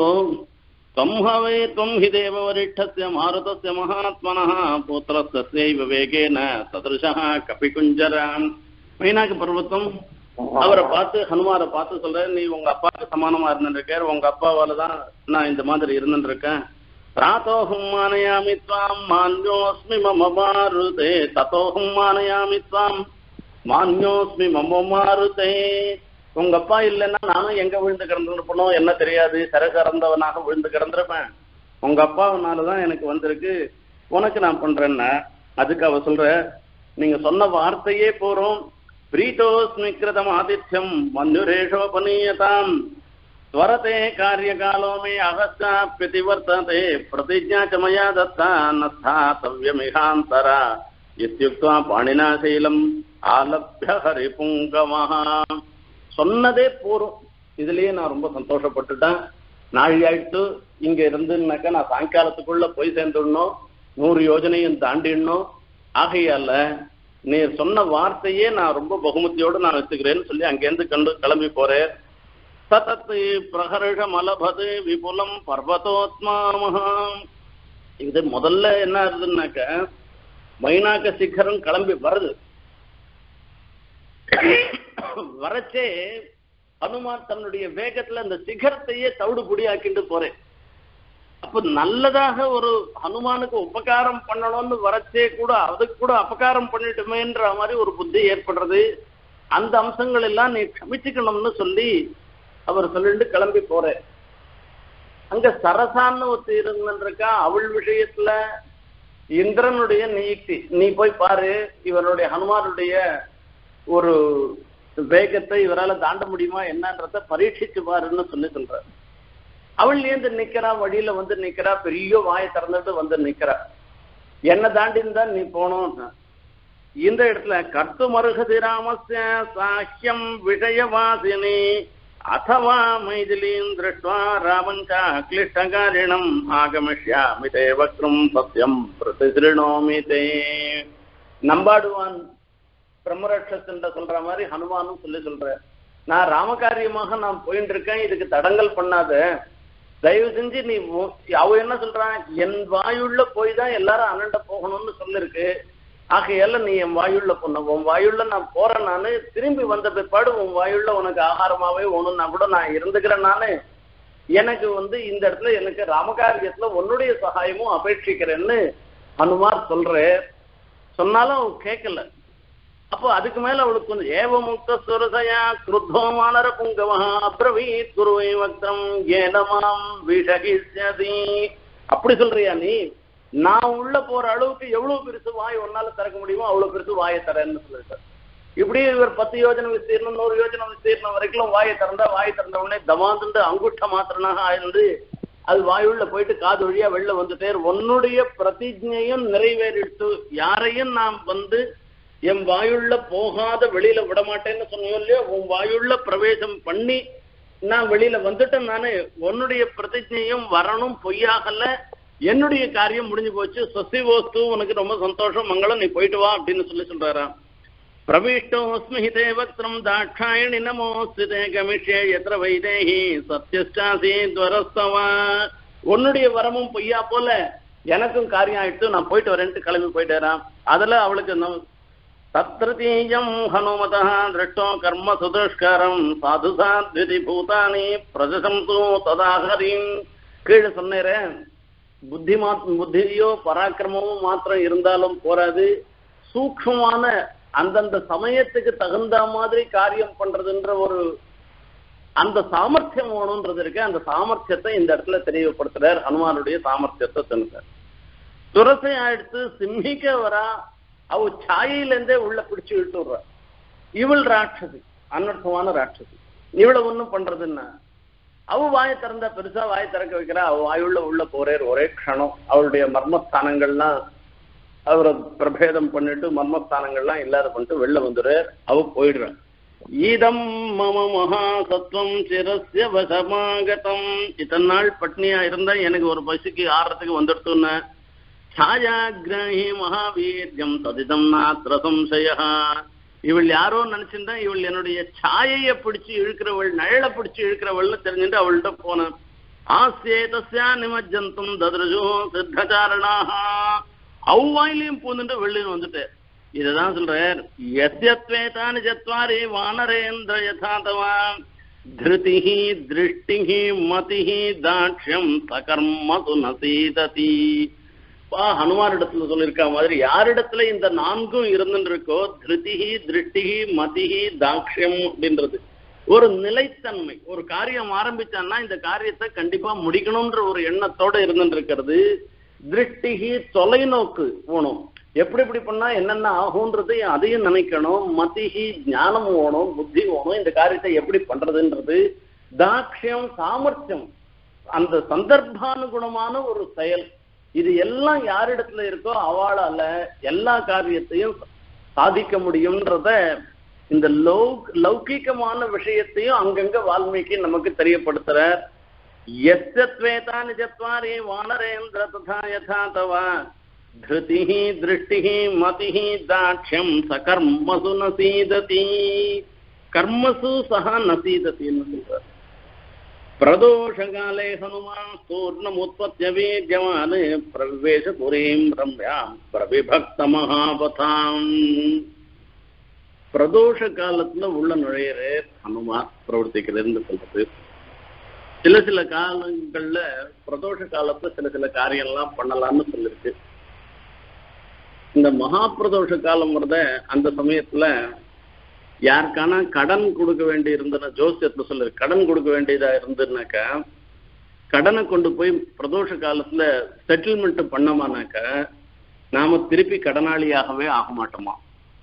தம்ஹவே துவம் ஹி தேவ வரிஷ்டஸ்ய மாருதஸ்ய மகாத்மனஹ புத்திரஸ்யைவ வேகேன சதுருஷா கபி குஞ்சரான். மைனாக்க பர்வத்தம் அவரை பார்த்து, ஹனுமாரை பார்த்து சொல்ற, நீ உங்க அப்பாவுக்கு சமானமா இருந்துருக்க, உங்க அப்பாவால தான் நான் இந்த மாதிரி இருந்துருக்கேன். ராத்தோஹம் மானயாமி த்வாம் மான்யோஸ்மி மம மாருதே தத்தோஹம் மானயாமி த்வாம் மான்யோஸ்மி மம மாருதே. உங்க அப்பா இல்லைன்னா நானும் எங்க விழுந்து கிடந்துருப்பணும் என்ன தெரியாது, சிறந்தவனாக விழுந்து கிடந்திருப்பேன். உங்க அப்பாவனாலதான் எனக்கு வந்திருக்கு, உனக்கு நான் பண்றேன்னா. அதுக்கு அவ சொல்ற, நீங்க சொன்ன வார்த்தையே போறோம். பிரீத்தோஸ்மி கிருதம் ஆதித்யம் மன்யுரேஷோபனீயதாம் ஸ்வரதே காரியகாலோமே அகஸ்தா பிரதிவர்த்ததே பிரதிஜ்ஞா ச மயா தத்தா நஸ்தாத்தவ்யமிகாந்தரா இத்யுக்த்வா பாணினா சைலம் ஆலப்ய ஹரிபுங்கமஹ. சொன்னதே போறோம், இதுலயே நான் ரொம்ப சந்தோஷப்பட்டுட்டேன். நாழியாயிட்டு இங்க இருந்துன்னாக்கா நான் சாயங்காலத்துக்குள்ள போய் சேர்ந்துடணும், 100 யோஜனையும் தாண்டிடணும். ஆகையால நீ சொன்ன வார்த்தையே நான் ரொம்ப பகுமதியோடு நான் வச்சுக்கிறேன்னு சொல்லி அங்கேருந்து கிளம்பி போறேன். சதத்து பிரகர்ஷ மலபது விபுலம் பர்வதோத்மாமஹம். இது முதல்ல என்ன ஆகுதுன்னாக்க, மைனாக்க சிகரம் கிளம்பி வருது. வரச்சே ஹனுமான் தன்னுடைய வேகத்துல அந்த சிகரத்தையே தவிடுபுடி ஆக்கிட்டு போறேன். அப்ப நல்லதாக ஒரு ஹனுமானுக்கு உபகாரம் பண்ணணும்னு வரச்சே கூட அதுக்கு கூட அபகாரம் பண்ணிட்டுமேன்ற மாதிரி ஒரு புத்தி ஏற்படுறது. அந்த அம்சங்கள் எல்லாம் நீ க்ஷமிச்சுக்கணும்னு சொல்லி அவர் சொல்லிட்டு கிளம்பி போறேன். அங்க சரசான்னு ஒருத்தி இருந்திருக்கா. அவள் விஷயத்துல இந்திரனுடைய நீக்தி, நீ போய் பாரு, இவருடைய ஹனுமானுடைய ஒரு வேகத்தை இவரால் தாண்ட முடியுமா என்னன்றத பரீட்சிச்சு பாருன்னு சொல்லி சொல்ற. அவள் ஏந்து நிக்கிறா, வழியில வந்து நிக்கிறா, பெரிய வாயை திறந்துட்டு வந்து நிக்கிறா. என்ன தாண்டின்னு நீ போனோம். இந்த இடத்துல கர்த்து மருகதி ராமஸ்ய சாக்கியம் விஷயவாசினி अथवा मैथिलीं दृष्ट्वा रामञ्च क्लिष्टकारिणम् आगमिष्यामि ते वक्तुं सत्यं प्रतिशृणोमि ते. நம்பாடுவான் பிரம்மரட்சத்தின் சொல்ற மாதிரி ஹனுமானும் சொல்ற, நான் ராமகாரியமாக நான் போயிட்டு இருக்கேன், இதுக்கு தடங்கல் பண்ணாத, தயவு செஞ்சு நீ. அவ என்ன சொல்றான், என் வாயுள்ள போய் தான் எல்லாரும் அண்ணண்ட போகணும்னு சொல்லிருக்கு, ஆகையால நீ என் வாயுள்ள பொண்ணு, உன் வாயுள்ள நான் போறேன், நானு திரும்பி வந்த பிற்பாடு உன் வாயுள்ள உனக்கு ஆகாரமாவே ஒண்ணுன்னா கூட நான் இருந்துக்கிறேன், நானு எனக்கு இந்த இடத்துல எனக்கு ராமகாரியத்துல உன்னுடைய சகாயமும் அபேட்சிக்கிறேன்னு ஹனுமார் சொல்ற. சொன்னாலும் அவ கேட்கல. அப்போ அதுக்கு மேல அவளுக்கு வந்து ஏவ முக்த சுரசயா குருத்தோமானர புங்கவா அப்ரவீத் குருவை வக்தம் ஏனமாம் விஷகிஸ்யதி. அப்படி சொல்றியா நீ, நான் உள்ள போற அளவுக்கு எவ்வளவு பெருசு வாய் ஒன்னால திறக்க முடியுமோ அவ்வளவு பெருசு வாயை தரேன்னு சொல்லிட்டார். இப்படி இவர் 10 யோஜனை விஸ்தீர்ணம் 100 யோஜனை விஸ்தீர்ணம் வரைக்கும் வாயை திறந்த உடனே தமாந்துண்டு அங்குஷ்ட மாத்திரனாக ஆயிருந்து அது வாயுள்ள போயிட்டு காது வழியா வெளில வந்துட்டே, உன்னுடைய பிரதிஜையும் நிறைவேறிட்டு யாரையும் நான் என் வாயுள்ள போகாத வெளியில விட மாட்டேன்னு சொன்னியோ இல்லையோ, உன் வாயுள்ள பிரவேசம் பண்ணி நான் வெளியில வந்துட்டேன், நானு உன்னுடைய பிரதிஜையும் வரணும் பொய்யாகல, என்னுடைய காரியம் முடிஞ்சு போச்சு, சசிவோஸ்து உனக்கு ரொம்ப சந்தோஷம் மங்களம், நீ போயிட்டு வா அப்படின்னு சொல்றாராம். பிரவிஷ்டோஸ்மிஹிதே வக்ரம் தாட்சாயணி நமோஸ்திதே கமிஷே யத்ர வைதேஹி சத்யஸ்டாசி துவரஸ்தவா. உன்னுடைய வரமும் பொய்யா போல எனக்கும் காரியம் ஆயிட்டு நான் போயிட்டு வரேன்ட்டு கிளம்பி போயிட்டேரான். அதுல அவளுக்கு தத்ரதீயம் ஹனுமதா திருஷ்டோ கர்ம சுதுஷ்கரம் சாது சாத்விதி பூதானி பிரஜசம்சு ததாஹரிம். கீழே சொன்னேன், புத்தியோ பராக்கிரமமும் மாத்திரம் இருந்தாலும் போராது, சூக்ஷ்மமான அந்தந்த சமயத்துக்கு தகுந்த மாதிரி காரியம் பண்றதுன்ற ஒரு அந்த சாமர்த்தியம் வேணும்ன்றது இருக்கு. அந்த சாமர்த்தியத்தை இந்த இடத்துல தெளிவுபடுத்துறார், ஹனுமானுடைய சாமர்த்தியத்தை சொன்னார். துரசை ஆயிடுத்து சிம்மிக்க வரா, அவ சாயிலேருந்தே உள்ள பிடிச்சு இழுத்து விடுறா. இவள் ராட்சசி, அனர்த்தமான ராட்சசி, இவளை ஒண்ணும் பண்றதுன்னா அவ வாயை திறந்தா பெருசா வாயை திறக்க வைக்கிறா. அவ வாயுள்ள போறேர் ஒரே க்ஷணம் அவளுடைய மர்மஸ்தானங்கள்லாம் அவரை பிரபேதம் பண்ணிட்டு மர்மஸ்தானங்கள்லாம் இல்லாத பண்ணிட்டு வெளில வந்துடுறார். அவ போயிடுறான். ஈதம் மம மகா சத்வம் சிரஸ்ய வசமாகதம். இத்தனை நாள் பட்னியா இருந்தா எனக்கு ஒரு பசிக்கு ஆறதுக்கு வந்துடுத்துன்னு சாயாகிரஹி மகாவீரியம் ததிதம் நாத்திர சம்சய. இவள் யாரோ நினைச்சிருந்தா இவள் என்னுடைய சாயைய பிடிச்சு இழுக்கிறவள், நிழலை பிடிச்சு இழுக்கிறவள்னு தெரிஞ்சுட்டு அவள்கிட்ட போனேன். ஆசியே தஸ்யா நிமஜ்ஜந்தும் தத்ருஜோ சித்தச்சாரணாக. அவ்வாயிலையும் பூந்துட்டு வெளியில வந்துட்டு இதுதான் சொல்றார். யத்யத்வேதானி சத்வாரி வானரேந்திர யதாதவா திருதிஹி திருஷ்டிஹி மதிஹி தாட்சியம் சகர்மது நசீததி. ஹனுமானிடத்துல சொல்லியிருக்க மாதிரி யாரிடத்துல இந்த 4 இருந்துட்டு இருக்கோ, திருதிஹி திருஷ்டிஹி மதிஹி தாட்சியம் அப்படின்றது ஒரு நிலைத்தன்மை. ஒரு காரியம் ஆரம்பிச்சான்னா இந்த காரியத்தை கண்டிப்பா முடிக்கணும்ன்ற ஒரு எண்ணத்தோட இருந்துட்டு இருக்கிறது. திருஷ்டிகி தொலைநோக்கு போகணும், எப்படி எப்படி பண்ணா என்னென்ன ஆகும்ன்றது அதையும் நினைக்கணும். மதிஹி ஞானம் ஓணும், புத்தி ஓணும், இந்த காரியத்தை எப்படி பண்றதுன்றது. தாட்சியம் சாமர்த்தியம், அந்த சந்தர்ப்பானுகுணமான ஒரு செயல். இது எல்லாம் யாரிடத்துல இருக்கோ அவளால எல்லா காரியத்தையும் சாதிக்க முடியும்ன்றத இந்த லௌகிகமான விஷயத்தையும் அங்கங்க வால்மீகி நமக்கு தெரியப்படுத்துறார். யத்வேதானி சத்வாரி வானரேந்திர ததா யதா தவா திருதிஹி திருஷ்டிஹி மதிஹி தாட்சியம் சகர்மசு நசீததி. கர்மசு சஹ நசீதத்தின்னு சொல்றார். பிரதோஷகாலே ஹனுமான் பூர்ணமுத்பத்ய வீர்யவான் பிரவேச புரீம் ரம்யாம் பிரவிபக்த மகாபதாம். பிரதோஷ காலத்துல உள்ள நுழையிற ஹனுமான் பிரவர்த்திக்கிறதுன்னு சொல்றது. சில காலங்கள்ல பிரதோஷ காலத்துல சில காரியம்லாம் பண்ணலாம்னு சொல்லிருக்கு. இந்த மகா பிரதோஷ காலம் வருத அந்த சமயத்துல யாருக்கான கடன் கொடுக்க வேண்டி இருந்ததுன்னா ஜோசியத்துல சொல்லிருக்கு, கடன் கொடுக்க வேண்டியதா இருந்ததுனாக்கா கடனை கொண்டு போய் பிரதோஷ காலத்துல செட்டில்மெண்ட் பண்ணோமானாக்கா நாம திருப்பி கடனாளியாகவே ஆக மாட்டோமா.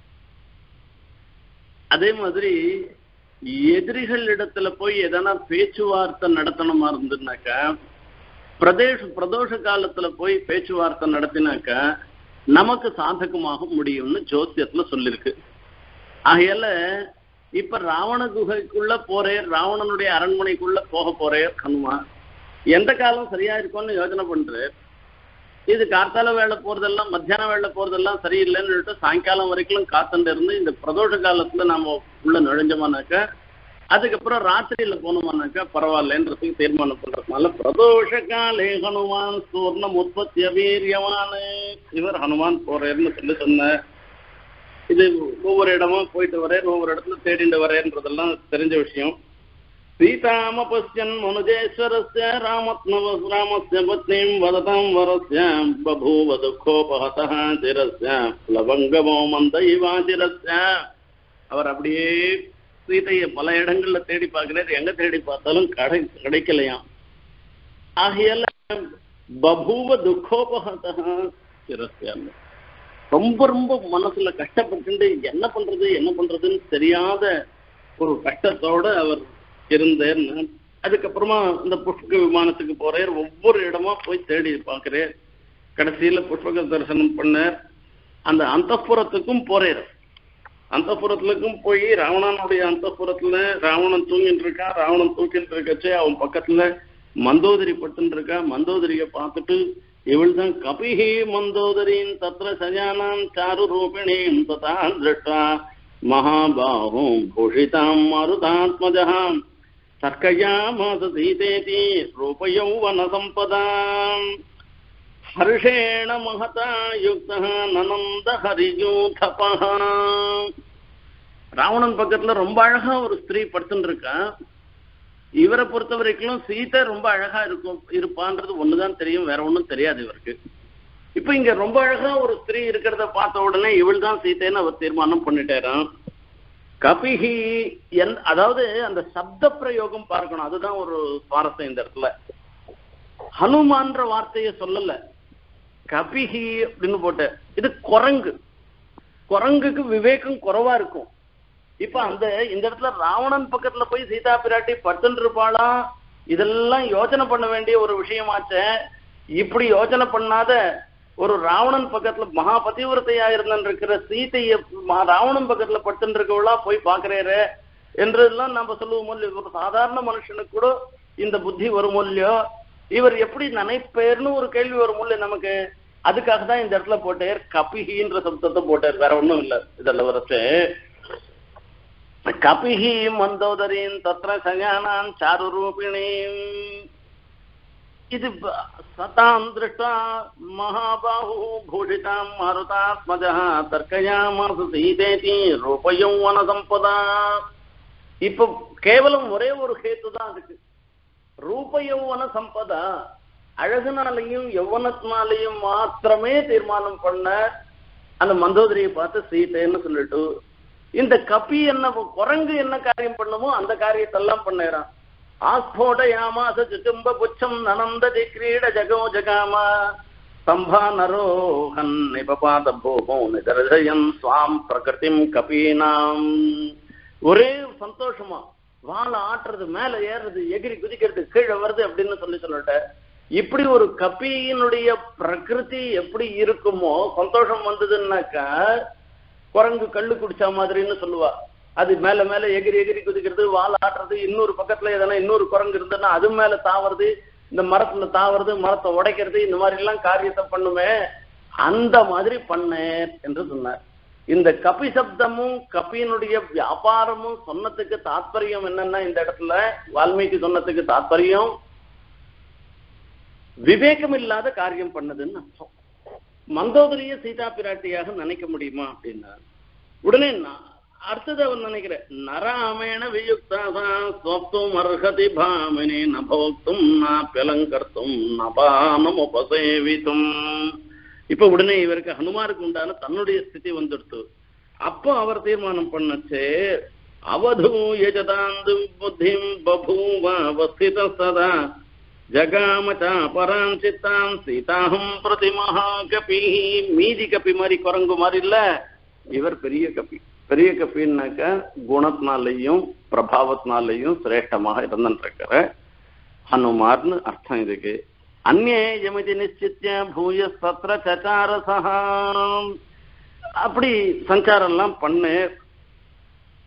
அதே மாதிரி எதிரிகள் இடத்துல போய் எதனா பேச்சுவார்த்தை நடத்தணுமா இருந்துனாக்கா பிரதோஷ காலத்துல போய் பேச்சுவார்த்தை நடத்தினாக்கா நமக்கு சாதகமாக முடியும்னு ஜோசியத்துல சொல்லிருக்கு. ஆகையால இப்ப ராவண குகைக்குள்ள போறேன், ராவணனுடைய அரண்மனைக்குள்ள போக போறேன் ஹனுமான். எந்த காலம் சரியா இருக்கும்னு யோசனை பண்றேன். இது கார்த்தால வேலை போறதெல்லாம் மத்தியான வேலை போறதெல்லாம் சரியில்லைன்னு சொல்லிட்டு சாயங்காலம் வரைக்கும் காத்துட்டு இருந்து இந்த பிரதோஷ காலத்துல நாம உள்ள நுழைஞ்சோமானாக்கா அதுக்கப்புறம் ராத்திரியில போனோமானாக்கா பரவாயில்லன்றதுக்கு தீர்மானம் பண்றதுனால பிரதோஷ காலே ஹனுமான் சூர்ணம் உற்பத்தி வீரியமான இவர் ஹனுமான் போறேன்னு சொன்ன. இது ஒவ்வொரு இடமா போயிட்டு வரேன், ஒவ்வொரு இடத்துல தேடிட்டு வரேன்றதெல்லாம் தெரிஞ்ச விஷயம். சீதாம பசியன் மனுஜேஸ்வரஸ்ய ராமஸ்ய பத்னீம் வததாம் வரஸ்ய பபூவ துக்கோபஹதஹ சிரஸ்ய லவங்கமோ மந்தைவாசிரஸ்ய. அவர் அப்படியே சீதையை பல இடங்கள்ல தேடி பார்க்கிறார், எங்க தேடி பார்த்தாலும் கிடைக்கலையாம். ஆகையால பபூவ துக்கோபஹதஹ சிரஸ்ய, ரொம்ப ரொம்ப மனசுல கஷ்டப்பட்டு என்ன பண்றதுன்னு தெரியாத ஒரு கஷ்டத்தோட அவர் இருந்தேன்னு. அதுக்கப்புறமா இந்த புஷ்பக விமானத்துக்கு போறார், ஒவ்வொரு இடமா போய் தேடி பார்க்கிறார். கடைசியில புஷ்பக தரிசனம் பண்ணார். அந்த அந்தப்புறத்துக்கும் போறார். அந்தப்புறத்துக்கும் போய் ராவணனுடைய அந்தப்புறத்துல ராவணன் தூங்கிட்டு இருக்கான். ராவணன் தூக்கிட்டு இருக்கச்சே அவன் பக்கத்துல மந்தோதரி பட்டுன்னு இருக்கா. மந்தோதரிய பார்த்துட்டு இவள் தான் கபிஹி மந்தோதரின் தத்ர சஜானாம் சாரு ரூபிணீம் ததான் திருஷ்டா மகாபாஹும் பூஷிதாம் மருதாத்மஜாம் தர்க்கயாமாச சீதேதி ரூபயௌவன சம்பதாம் ஹர்ஷேண மகதா யுக்தஹ நனந்த ஹரியூதபஹ. ராவணன் பக்கத்துல ரொம்ப அழகா ஒரு ஸ்திரீ படுத்துட்டு இருக்கா. இவரை பொறுத்த வரைக்கும் சீதை ரொம்ப அழகா இருப்பான்றது ஒண்ணுதான் தெரியும், வேற ஒண்ணும் தெரியாது இவருக்கு. இப்ப இங்க ரொம்ப அழகா ஒரு ஸ்திரீ இருக்கிறத பார்த்த உடனே இவள் தான் சீதைன்னு அவர் தீர்மானம் பண்ணிட்டாராம். கபிஹி அதாவது அந்த சப்த பிரயோகம் பார்க்கணும், அதுதான் ஒரு சுவாரஸ்யம் இந்த இடத்துல. ஹனுமான்ற வார்த்தையை சொல்லல, கபிஹி அப்படின்னு போட்ட. இது குரங்குக்கு விவேகம் குறைவா இருக்கும். இப்ப இந்த இடத்துல ராவணன் பக்கத்துல போய் சீதா பிராட்டி படுத்துட்டு இருப்பாளா, இதெல்லாம் யோசனை பண்ண வேண்டிய ஒரு விஷயமாச்ச. இப்படி யோசனை பண்ணாத ஒரு ராவணன் பக்கத்துல மகாபதிவிரத்தையா இருந்திருக்கிற சீதைய ராவணன் பக்கத்துல படுத்துட்டு இருக்கவளா போய் பாக்குறாரு என்றெல்லாம் நம்ம சொல்லுவோம் இல்லையோ. ஒரு சாதாரண மனுஷனுக்கு கூட இந்த புத்தி வரும் இல்லையோ, இவர் எப்படி நினைப்பேர்னு ஒரு கேள்வி வரும் இல்லையா நமக்கு. அதுக்காக தான் இந்த இடத்துல போட்டார் கபிஹின்ற சப்தத்தை போட்டார், வேற ஒண்ணும் இல்லை. இதெல்லாம் வரச்சு கபிஹி மந்தோதரின் தத்ர சஞானான் சாரு ரூபிணீம். இது சதாம் திருஷ்டா மகாபாஹு பூஷிதாம் மருதாத்மஜஹ தர்க்கயாமாச சீதேதி ரூபயௌவன சம்பதா. இப்ப கேவலம் ஒரே ஒரு ஹேத்து தான் அதுக்கு. ரூபயௌவன சம்பதா, அழகுனாலையும் யௌவனத்தினாலையும் மாத்திரமே தீர்மானம் பண்ண அந்த மந்தோதரியை பார்த்து சீதைன்னு சொல்லிட்டு, இந்த கபி என்ன குரங்கு என்ன காரியம் பண்ணுமோ அந்த காரியத்தெல்லாம் பண்ணேறான். ஆஸ்போடயாமாச சுச்சும்ப புச்சம் நனந்த கிரீட ஜகோ ஜகாமா சம்பா நரோஹன் நிபபாத போகோ நிதர்ஜயன் ஸ்வாம் பிரகிருதிம் கபீனாம். ஒரே சந்தோஷமா வாழ ஆட்டுறது, மேல ஏறுறது, எகிரி குதிக்கிறது, கீழே வருது அப்படின்னு சொல்லிட்ட. இப்படி ஒரு கபியினுடைய பிரகிருதி எப்படி இருக்குமோ, சந்தோஷம் வந்ததுன்னாக்கா குரங்கு கல்லு குடிச்சா மாதிரின்னு சொல்லுவா. அது மேல மேல எகிரி குதிக்கிறது, வால் ஆட்டுறது, இன்னொரு பக்கத்துல எதனா இன்னொரு குரங்கு இருந்ததுன்னா அது மேல தாவறது, இந்த மரத்துல தாவறது, மரத்தை உடைக்கிறது, இந்த மாதிரி எல்லாம் காரியத்தை பண்ணுமே, அந்த மாதிரி பண்ணேன் என்று சொன்னார். இந்த கபி சப்தமும் கபியினுடைய வியாபாரமும் சொன்னதுக்கு தாத்பரியம் என்னன்னா, இந்த இடத்துல வால்மீகி சொன்னதுக்கு தாத்பரியம் விவேகம் இல்லாத காரியம் பண்ணதுன்னு அர்த்தம். மந்தோதரிய சீதா பிராட்டியாக நினைக்க முடியுமா அப்படின்னா, உடனே அடுத்தது அவர் நினைக்கிறேன், நராமேண வியுக்தாம் அர்ஹதி பாமினி நபோக்தும் நாப்பியலங்கர்த்தும் நபானம் உபசேவித்தும். இப்ப உடனே இவருக்கு ஹனுமாருக்கு உண்டான தன்னுடைய ஸ்திதி வந்துடுத்து. அப்போ அவர் தீர்மானம் பண்ணச்சே, அவதூ யஜதாந்து புத்திம் பபூவ அவஸ்தித சதா ஜகாமச்சா பராம் சித்தாம் சீதாஹம் பிரதி மகாகபி. மீதி கபி மாதிரி குரங்கு மாதிரி இல்ல, இவர் பெரிய கபி. பெரிய கபின்னாக்க குணத்தினாலையும் பிரபாவத்தினாலையும் சிரேஷ்டமாக இருந்துருக்கிற ஹனுமார்னு அர்த்தம் இதுக்கு. அந்நே யமிதி நிச்சித்ய பூய சத்ர சச்சார சஹா. அப்படி சஞ்சாரம் எல்லாம் பண்ணு.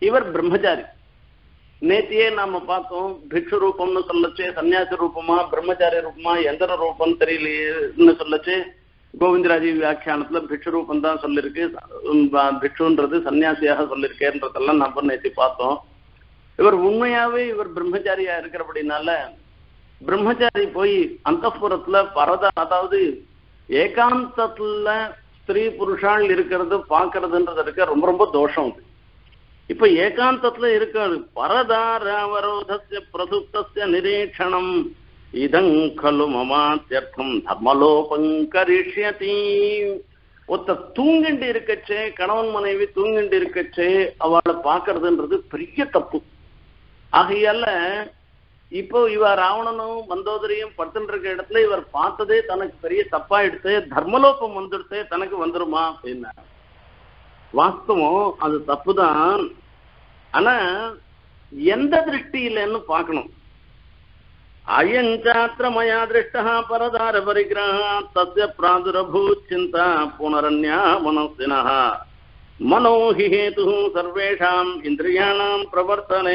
இவர் பிரம்மச்சாரி. நேத்தியே நாம பார்த்தோம், பிக்ஷு ரூபம்னு சொல்லச்சு, சன்னியாசி ரூபமா பிரம்மச்சாரி ரூபமா எந்திர ரூபம் தெரியலையேன்னு சொல்லச்சு. கோவிந்தராஜி வியாக்கியானத்துல பிக்ஷு ரூபம் தான் சொல்லிருக்கு, பிக்ஷுன்றது சன்னியாசியாக சொல்லிருக்கேன்றதெல்லாம் நம்ம நேத்தி பார்த்தோம். இவர் உண்மையாவே இவர் பிரம்மச்சாரியா இருக்கிறபடினால பிரம்மச்சாரி போய் அந்தப்புறத்துல அதாவது ஏகாந்தத்துல ஸ்திரீ புருஷால் இருக்கிறது பாக்குறதுன்றது இருக்க ரொம்ப ரொம்ப தோஷம். அது இப்ப ஏகாந்தத்துல இருக்காது. பரதாரவரோதஸ்ய பிரசுப்தஸ்ய நிரீட்சணம் இதங்கலு மமாத்யர்த்தம் தர்மலோபங்கரிஷ்யதி. ஒருத்த தூங்கிண்டு இருக்கச்சே, கணவன் மனைவி தூங்கிண்டு இருக்கச்சே அவளை பாக்குறதுன்றது பெரிய தப்பு. ஆகையால இப்போ இவர் ராவணனும் மந்தோதரியும் படுத்துட்டு இருக்க இடத்துல இவர் பார்த்ததே தனக்கு பெரிய தப்பா எடுத்து தர்மலோபம் வந்துடுத்து தனக்கு வந்துருமா அப்படின்னா வாஸ்தவம் அது தப்புதான். ஆனா எந்த திருஷ்டியிலன்னு பார்க்கணும். அயஞ்சாத்திர மயா திருஷ்டா பரதார பரிகிரஹா தஸ்ய பிராதுரபூத் சிந்தா புனரன்யா மனசினஹ மனோஹி ஹேது சர்வேஷாம் இந்திரியாணாம் பிரவர்த்தனே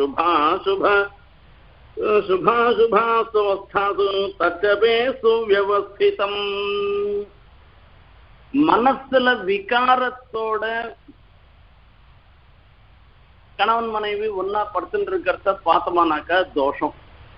சுபாசுபாஸ்தவஸ்தாசு தச்சபே சுவியவஸ்திதம். மனசுல விகாரத்தோட கணவன் மனைவி ஒன்னா படுத்துட்டு இருக்கிறத பார்த்தோமானாக்கா தோஷம்.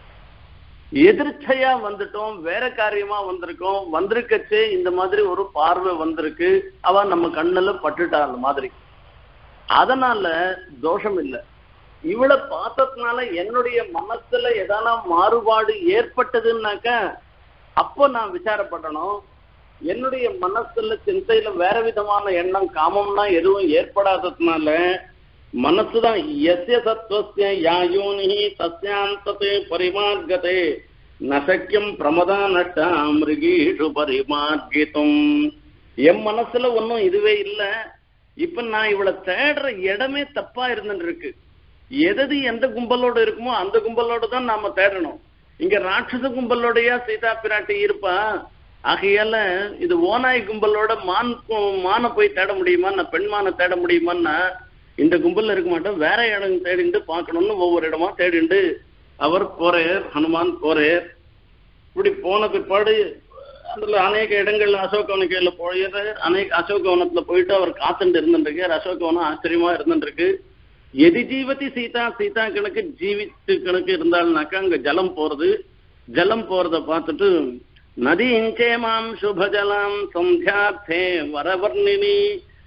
எதிர்ச்சையா வந்துட்டோம், வேற காரியமா வந்திருக்கோம், வந்திருக்கச்சே இந்த மாதிரி ஒரு பார்வை வந்திருக்கு, அவ நம்ம கண்ணுல பட்டுட்டா அந்த மாதிரி, அதனால தோஷம் இல்லை. இவளை பார்த்ததுனால என்னுடைய மனசுல ஏதான மாறுபாடு ஏற்பட்டதுன்னாக்கா அப்போ நான் விசாரப்படணும். என்னுடைய மனசுல சிந்தையில வேற விதமான எண்ணம் காமம்னா எதுவும் ஏற்படாததுனால மனசுதான் யஸ்ய சத்வஸ்ய யாயோனி தஸ்யாந்ததே பரிமார்கதே நசக்கியம் பிரமதா நட்டா மிருகீஷு பரிமார்கிதும். என் மனசுல ஒன்னும் இதுவே இல்லை. இப்ப நான் இவளை தேடுற இடமே தப்பா இருந்துட்டு இருக்கு. எது எந்த கும்பலோட இருக்குமோ அந்த கும்பலோட தான் நாம தேடணும். இங்க ராட்சச கும்பலோடயா சீதா பிராட்டி இருப்பா. ஆகையால இது ஓனாய் கும்பலோட மான போய் தேட முடியுமா, நான் பெண்மான தேட முடியுமான்னா இந்த கும்பல்ல இருக்க மாட்டோம், வேற இடம் தேடிண்டு பார்க்கணும்னு ஒவ்வொரு இடமா தேடிண்டு அவர் போறார், ஹனுமான் போறார். இப்படி போன பிற்பாடு அதுல அநேக இடங்கள்ல அசோகவனிக்கையில போயிடுறாரு. அசோகவனத்துல போயிட்டு அவர் காத்துட்டு இருந்துருக்கார். அசோகவனம் ஆச்சரியமா இருந்துருக்கு. எதி ஜீவதி சீதா, சீதா கணக்கு ஜீவித்து கணக்கு இருந்தாள்னாக்கா அங்க ஜலம் போறது. ஜலம் போறத பார்த்துட்டு நதி இஞ்சேமாம் சுபஜலாம் சந்தியார்த்தே வரவர்ணினி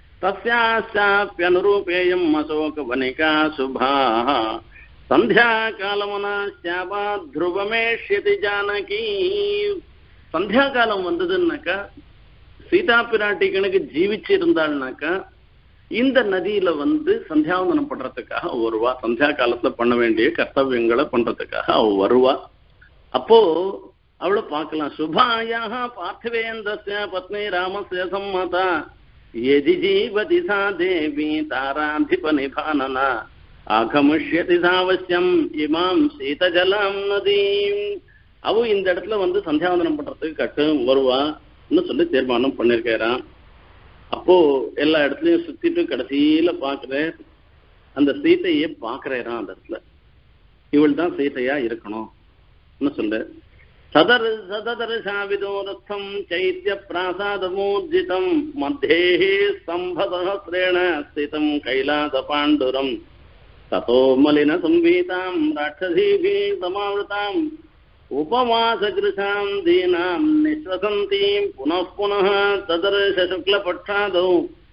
தஸ்யாஸ்யாப்யனுரூபேயம் அசோக வனிகா சுபா சந்தியா காலமனா ஷாபா த்ருவமேஷ்யதி ஜானகி. சந்தியா காலம் வந்ததுன்னாக்கா சீதா பிராட்டி கணக்கு ஜீவிச்சு இருந்தாள்னாக்கா இந்த நதியில சந்தியாவந்தனம் பண்றதுக்காக வருவா. சந்தியா காலத்துல பண்ண வேண்டிய கர்த்தவியங்களை பண்றதுக்காக அவ வருவா. அப்போ அவளை பார்க்கலாம். சுபாயாக பார்த்திவேந்திரஸ்ய பத்னி ராமஸ்ய சம்மதா யதி ஜீவதி சா தேவி தாராதிப நிபானனா ஆகமிஷ்யதி சாவசியம் இமாம் சீதஜலம் நதீம். அவ இந்த இடத்துல சந்தியாவந்தனம் பண்றதுக்கு கட்டும் வருவான்னு சொல்லி தீர்மானம் பண்ணிருக்காராம். அப்போ எல்லா இடத்துலயும் சுத்திட்டு கடைசியில பாக்குறேன் அந்த சீத்தையே பாக்குறேன். அந்த இடத்துல இவள் தான் சீத்தையா இருக்கணும் சொல்லு. சததர்ஷாவிதோரத்தம் சைத்திய பிராசாதமூர்ஜிதம் மத்தியே ஸ்தம்பசஹஸ்ரேண ஸ்திதம் கைலாச பாண்டுரம் ததோ மலின சம்பீதாம் ராட்சசீபி சமாவிருதாம் उपवासकृशां दीनां निश्वसन्तीं पुनः पुनः तदर्श शुक्लपक्षादौ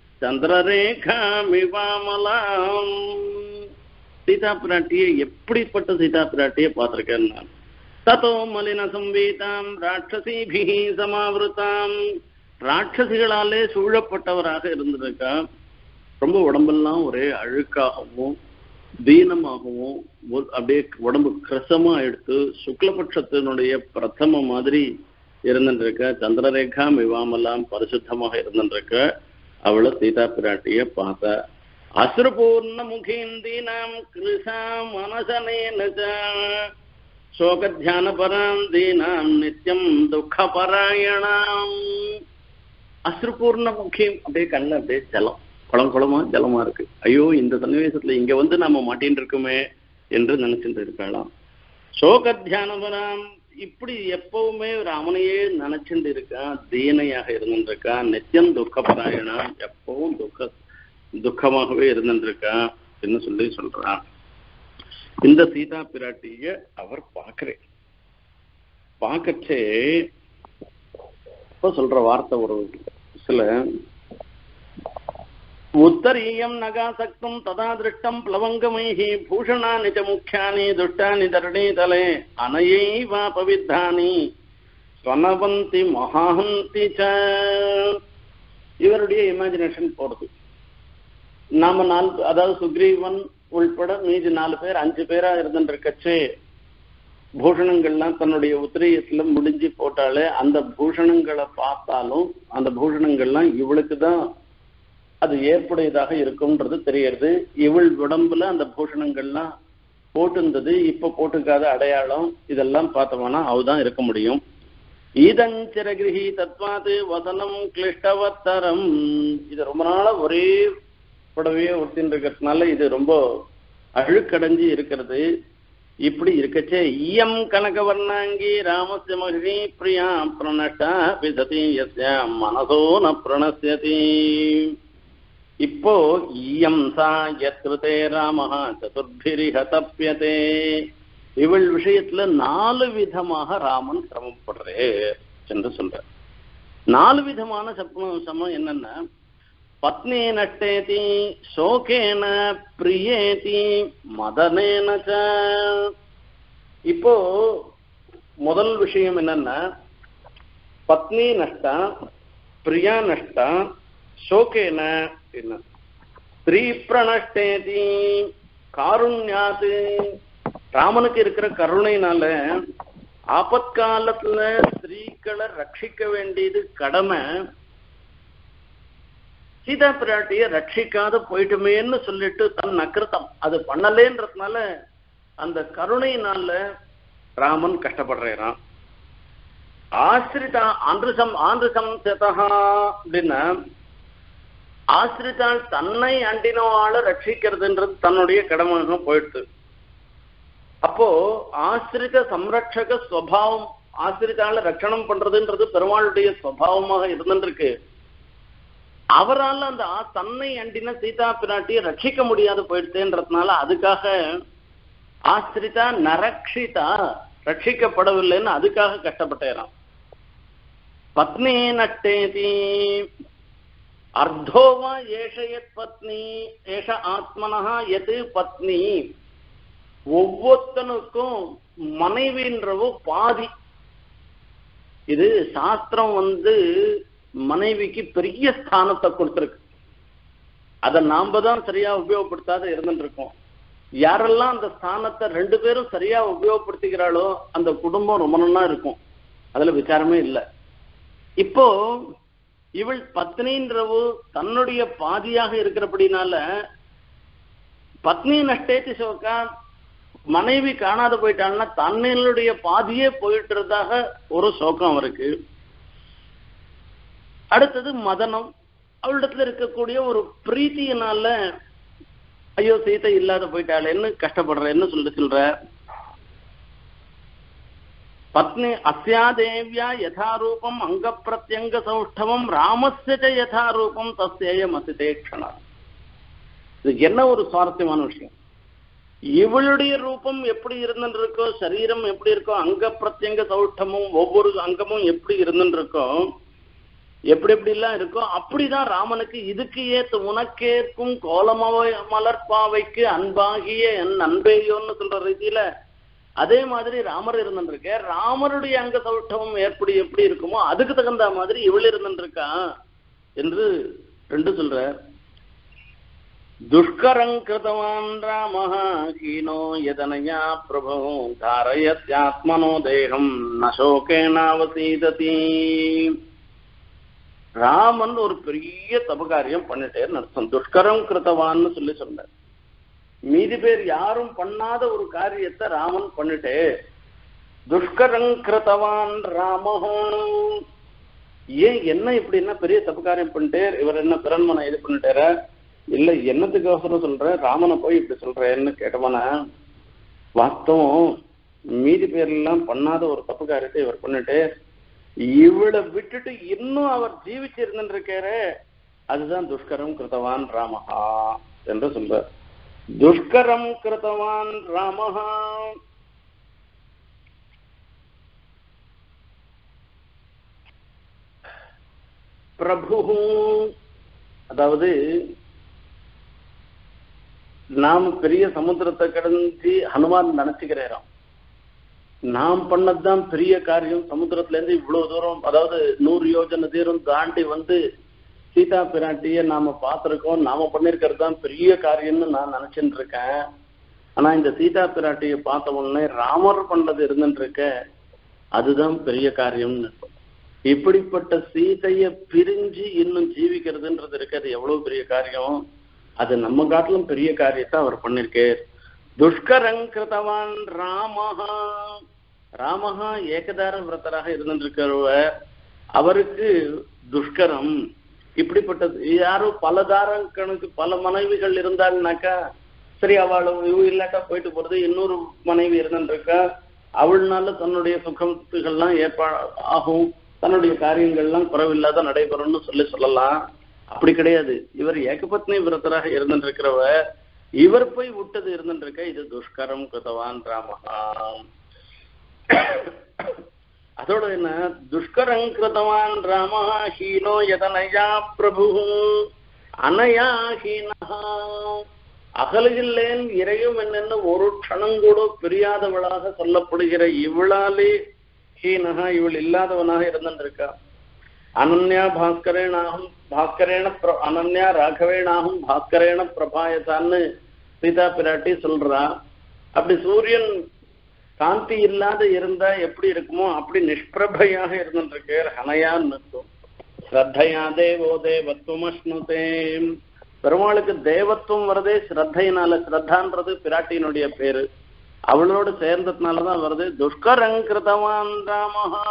चंद्ररेखामिवामलां. சீதா பிராட்டியை எப்படிப்பட்ட சீதா பிராட்டியை பார்த்திருக்கேன் நான். ததோ மலின சம்பீதாம் ராட்சசீபிஹி சமாவிருதாம். ராட்சசிகளாலே சூழப்பட்டவராக இருந்திருக்கா. ரொம்ப உடம்பெல்லாம் ஒரே அழுக்காகவும் தீனமாகவும் அப்படியே உடம்பு கிரசமா எடுத்து சுக்லபட்சத்தினுடைய பிரதம மாதிரி இருந்துருக்க. சந்திரரேகா மிவாமலாம் பரிசுத்தமாக இருந்துருக்க அவளை சீதா பிராட்டிய பார்த்த. அசுரபூர்ண முகீந்தீனாம் கிருஷா மனசனேன சோகத்தியான பராம் தீனாம் நித்தியம் துக்க பராயணாம். அசுரபூர்ண முகி அப்படியே கண்ணு அப்படியே ஜலம் குளமா ஜலமா இருக்கு. ஐயோ, இந்த சன்னிவேசத்துல இங்க வந்து நாம மாட்டின்னு இருக்குமே என்று நினைச்சிட்டு இருக்கலாம். சோக தியானவனாம் இப்படி எப்பவுமே ராமனையே நினைச்சுட்டு இருக்கான், தீனையாக இருந்துருக்கான், நித்தியம் துக்கப்பராயணா, எப்பவும் துக்கமாகவே இருந்துருக்கான் என்று சொல்றான். இந்த சீதா பிராட்டிய அவர் பார்க்கச்சே இப்ப சொல்ற வார்த்தை ஒரு சில உத்தரீயம் நகாசக்தம் ததா திருஷ்டம் பிளவங்கமைஹி பூஷணானி ச முக்கியானி துஷ்டானி தரணீதலே அனையைவா பவித்தானி ஸ்வனவந்தி மகாந்தி ச. இவருடைய இமேஜினேஷன் போறது. நாம 4, அதாவது சுக்ரீவன் உள்பட மீதி 4 பேர் 5 பேரா இருந்துருக்கச்சே பூஷணங்கள்லாம் தன்னுடைய உத்திரியத்துல முடிஞ்சு போட்டாலே அந்த பூஷணங்களை பார்த்தாலும் அந்த பூஷணங்கள்லாம் இவளுக்கு தான் அது ஏற்புடையதாக இருக்கும்ன்றது தெரியறது. இவள் உடம்புல அந்த பூஷணங்கள்லாம் போட்டிருந்தது, இப்ப போட்டுக்காத அடையாளம், இதெல்லாம் பார்த்தோம்னா அவதான் இருக்க முடியும். ஈதஞ்சிரகிரி தத்வாது வசனம் கிளிஷ்டவத்தரம். இது ரொம்ப நாளா ஒரே புடவையே ஒருத்தின் இருக்கிறதுனால இது ரொம்ப அழுக்கடைஞ்சி இருக்கிறது. இப்படி இருக்கச்சே ஈயம் கனகவர்ணாங்கி ராமஸ்ய மகிழி பிரியா பிரணட்டா விசதி யஸ்ய மனசோ ந பிரணஸ்யதி. இப்போ ஈயம் சா யத்ருதே ராமஹ சதுர்பிரிஹ தப்யதே. இவள் விஷயத்துல 4 விதமாக ராமன் சிரமப்படுறே என்று சொல்ற. 4 விதமான சமம் என்னன்னா, பத்னி நட்டேதி சோகேன பிரியேதி மதனேன ச. இப்போ முதல் விஷயம் என்னன்னா, பத்னி நஷ்டா, பிரியா நஷ்டா, சோகேன என்ன ஸ்ரீ பிரணஷ்டேதி காருண்யாது. ராமனுக்கு இருக்கிற கருணையினால ஆபத்காலத்துல ஸ்திரீக்களை ரட்சிக்க வேண்டியது கடமை. சீதா பிராட்டிய ரட்சிக்காத போயிட்டுமேன்னு சொல்லிட்டு தன் அக்கிருத்தம் அது பண்ணலேன்றதுனால அந்த கருணையினால ராமன் கஷ்டப்படுறான். ஆசிரிதா ஆந்திரசம் சேதா அப்படின்னா, ஆசிரித்தால் தன்னை அண்டினவாள ரட்சிக்கிறதுன்றது தன்னுடைய கடமையாக போயிடுது. அப்போ ஆசிரித சம்ரட்சக ஸ்வபாவம், ஆசிரித்தால ரட்சணம் பண்றதுன்றது பெருமாளுடைய ஸ்வபாவமாக இருந்துருக்கு. அவரால் அந்த தன்னை அண்டின சீதா பிராட்டியை ரட்சிக்க முடியாது போயிடுதுன்றதுனால அதுக்காக ஆசிரிதா நரக்ஷிதா ரட்சிக்கப்படவில்லைன்னு அதுக்காக கஷ்டப்பட்டேறான். பத்னி நட்டேதி அர்த்தோவா ஏஷயத் பத்னி ஏஷ ஆத்மனஹா எது பத்னி. ஒவ்வொருத்தனுக்கும் மனைவின்றவோ பாதி. இது சாஸ்திரம் மனைவிக்கு பெரிய ஸ்தானத்தை கொடுத்திருக்கு. அதை நாம தான் சரியா உபயோகப்படுத்தாத இருந்துட்டு இருக்கோம். யாரெல்லாம் அந்த ஸ்தானத்தை 2 பேரும் சரியா உபயோகப்படுத்திக்கிறாளோ அந்த குடும்பம் ரொம்ப நல்லா இருக்கும், அதுல விசாரமே இல்லை. இப்போ இவள் பத்னின்றவு தன்னுடைய பாதியாக இருக்கிறபடினால பத்னி நஷ்டேத்தி சோகா, மனைவி காணாத போயிட்டாள்னா தன்னுடைய பாதியே போயிட்டுறதாக ஒரு சோகம் அவருக்கு. அடுத்தது மதனம், அவளிடத்துல இருக்கக்கூடிய ஒரு பிரீத்தியினால ஐயோ சீதை இல்லாத போயிட்டாளேன்னு கஷ்டப்படுறேன்னு சொல்ற. பத்னி அஸ்யா தேவ்யா யதாரூபம் அங்க பிரத்யங்க சௌஷ்டவம் ராமஸ்ய யதாரூபம் தஸ்யேயம் அசிதேக்ஷணா. இது என்ன ஒரு சுவாரஸ்யமான விஷயம். இவளுடைய ரூபம் எப்படி இருந்துட்டு இருக்கோ, சரீரம் எப்படி இருக்கோ, அங்க பிரத்யங்க சௌஷ்டமும் ஒவ்வொரு அங்கமும் எப்படி இருந்துட்டு இருக்கோ, எப்படி எல்லாம் இருக்கோ அப்படிதான் ராமனுக்கு இதுக்கு ஏத்து உனக்கேற்கும் கோலமாவை மலர்பாவைக்கு அன்பாகிய என் அன்பேயோன்னு சொல்ற ரீதியில அதே மாதிரி ராமர் இருந்துருக்க. ராமருடைய அங்க சௌஷ்டவம் எப்படி இருக்குமோ அதுக்கு தகுந்த மாதிரி இவள் இருந்துருக்கா என்று 2 சொல்ற. துஷ்கரங்கிருதவான் ராமஹ ஹீனோ யதனயா பிரபோ தாரயத்யாத்மனோ தேகம் நசோகேனாவசீததி. ராமன் ஒரு பெரிய தபகாரியம் பண்ணிட்டேன்னு அர்த்தம். துஷ்கரம் கிருத்தவான்னு சொன்ன மீதி பேர் யாரும் பண்ணாத ஒரு காரியத்தை ராமன் பண்ணிட்டே. துஷ்கரம் கிருத்தவான் ராமஹம். ஏன் என்ன இப்படி என்ன பெரிய தபகாரியம் பண்ணிட்டே, இவர் என்ன பிறன்மனை இது பண்ணிட்டார, இல்ல என்னத்துக்கோசரம் சொல்றேன், ராமனை போய் இப்படி சொல்றேன்னு கேட்டவனா, வாஸ்தவம் மீதி பேர்லாம் பண்ணாத ஒரு தப்பு காரியத்தை இவர் பண்ணிட்டு இவளை விட்டுட்டு இன்னும் அவர் ஜீவிச்சு இருந்துருக்காரு, அதுதான் துஷ்கரம் கிருத்தவான் ராமஹா என்று சொல்ற. துஷ்கரம் கிருத்தவான் ராமஹா பிரபு, அதாவது நாம் பெரிய சமுத்திரத்தை கடந்து ஹனுமான் நினைச்சுக்கிறோம், நாம் பண்ணதுதான் பெரிய காரியம், சமுத்திரத்துல இருந்து இவ்வளவு தூரம், அதாவது 100 யோஜனை தூரம் தாண்டி வந்து சீதா பிராட்டிய நாம பார்த்திருக்கோம், நாம பண்ணிருக்கிறது தான் பெரிய காரியம்னு நான் நினைச்சுட்டு இருக்கேன். ஆனா இந்த சீதா பிராட்டிய பார்த்த உடனே ராமர் பண்ணது இருந்துட்டு இருக்க, அதுதான் பெரிய காரியம்னு. இப்படிப்பட்ட சீதைய பிரிஞ்சு இன்னும் ஜீவிக்கிறதுன்றது இருக்கு, அது எவ்வளவு பெரிய காரியம், அது நம்ம காட்டிலும் பெரிய காரியத்தை அவர் பண்ணிருக்கார். துஷ்கரங்கிருத்தவான் ராமஹா, ராமஹா ஏகதார விரதராக இருந்திருக்கிறவர், அவருக்கு துஷ்கரம் இப்படிப்பட்டது. யாரும் பல தாரம் கணக்கு பல மனைவிகள் இருந்தாள்னாக்கா சரி, அவளும் இல்லாட்டா போயிட்டு போறது, இன்னொரு மனைவி இருந்துருக்கா, அவள்னால தன்னுடைய சுகத்துகள்லாம் ஆகும், தன்னுடைய காரியங்கள்லாம் குறைவில்லாத நடைபெறும்னு சொல்லலாம். அப்படி கிடையாது, இவர் ஏகபத்னி விரதராக இருந்துருக்கிறவர், இவர் போய் விட்டது இருந்துருக்க, இது துஷ்கரம் கிருத்தவான் ராமஹா. அதோட என்ன, துஷ்கரம் கிருத்தவான் ராமஹா ஹீனோ யதனயா பிரபு அனயா ஹீனஹா, அகலுகில்லேன் இறையும் என்னென்ன ஒரு க்ஷணம் கூட பிரியாதவளாக சொல்லப்படுகிற இவளாலே ஹீனஹா, இவள் இல்லாதவனாக இருந்துருக்கா. அனன்யா பாஸ்கரேனாகும் பாஸ்கரேன அனன்யா ராகவேனாகும் பாஸ்கரேன பிரபாயத்தான்னு சீதா பிராட்டி சொல்றா. அப்படி சூரியன் காந்தி இல்லாத இருந்தா எப்படி இருக்குமோ அப்படி நிஷ்பிரபையாக இருந்துருக்கு ஹனயான்னு இருக்கும். ஸ்ரத்தையா தேவோ தேவத்துவம் அஷ்ணுதே, பெருமாளுக்கு தேவத்துவம் வருதே ஸ்ரத்தையினால. ஸ்ரத்தான்றது பிராட்டியினுடைய பேரு, அவளோடு சேர்ந்ததுனாலதான் வருது. துஷ்கரங்கிருத்தவான் ராமஹா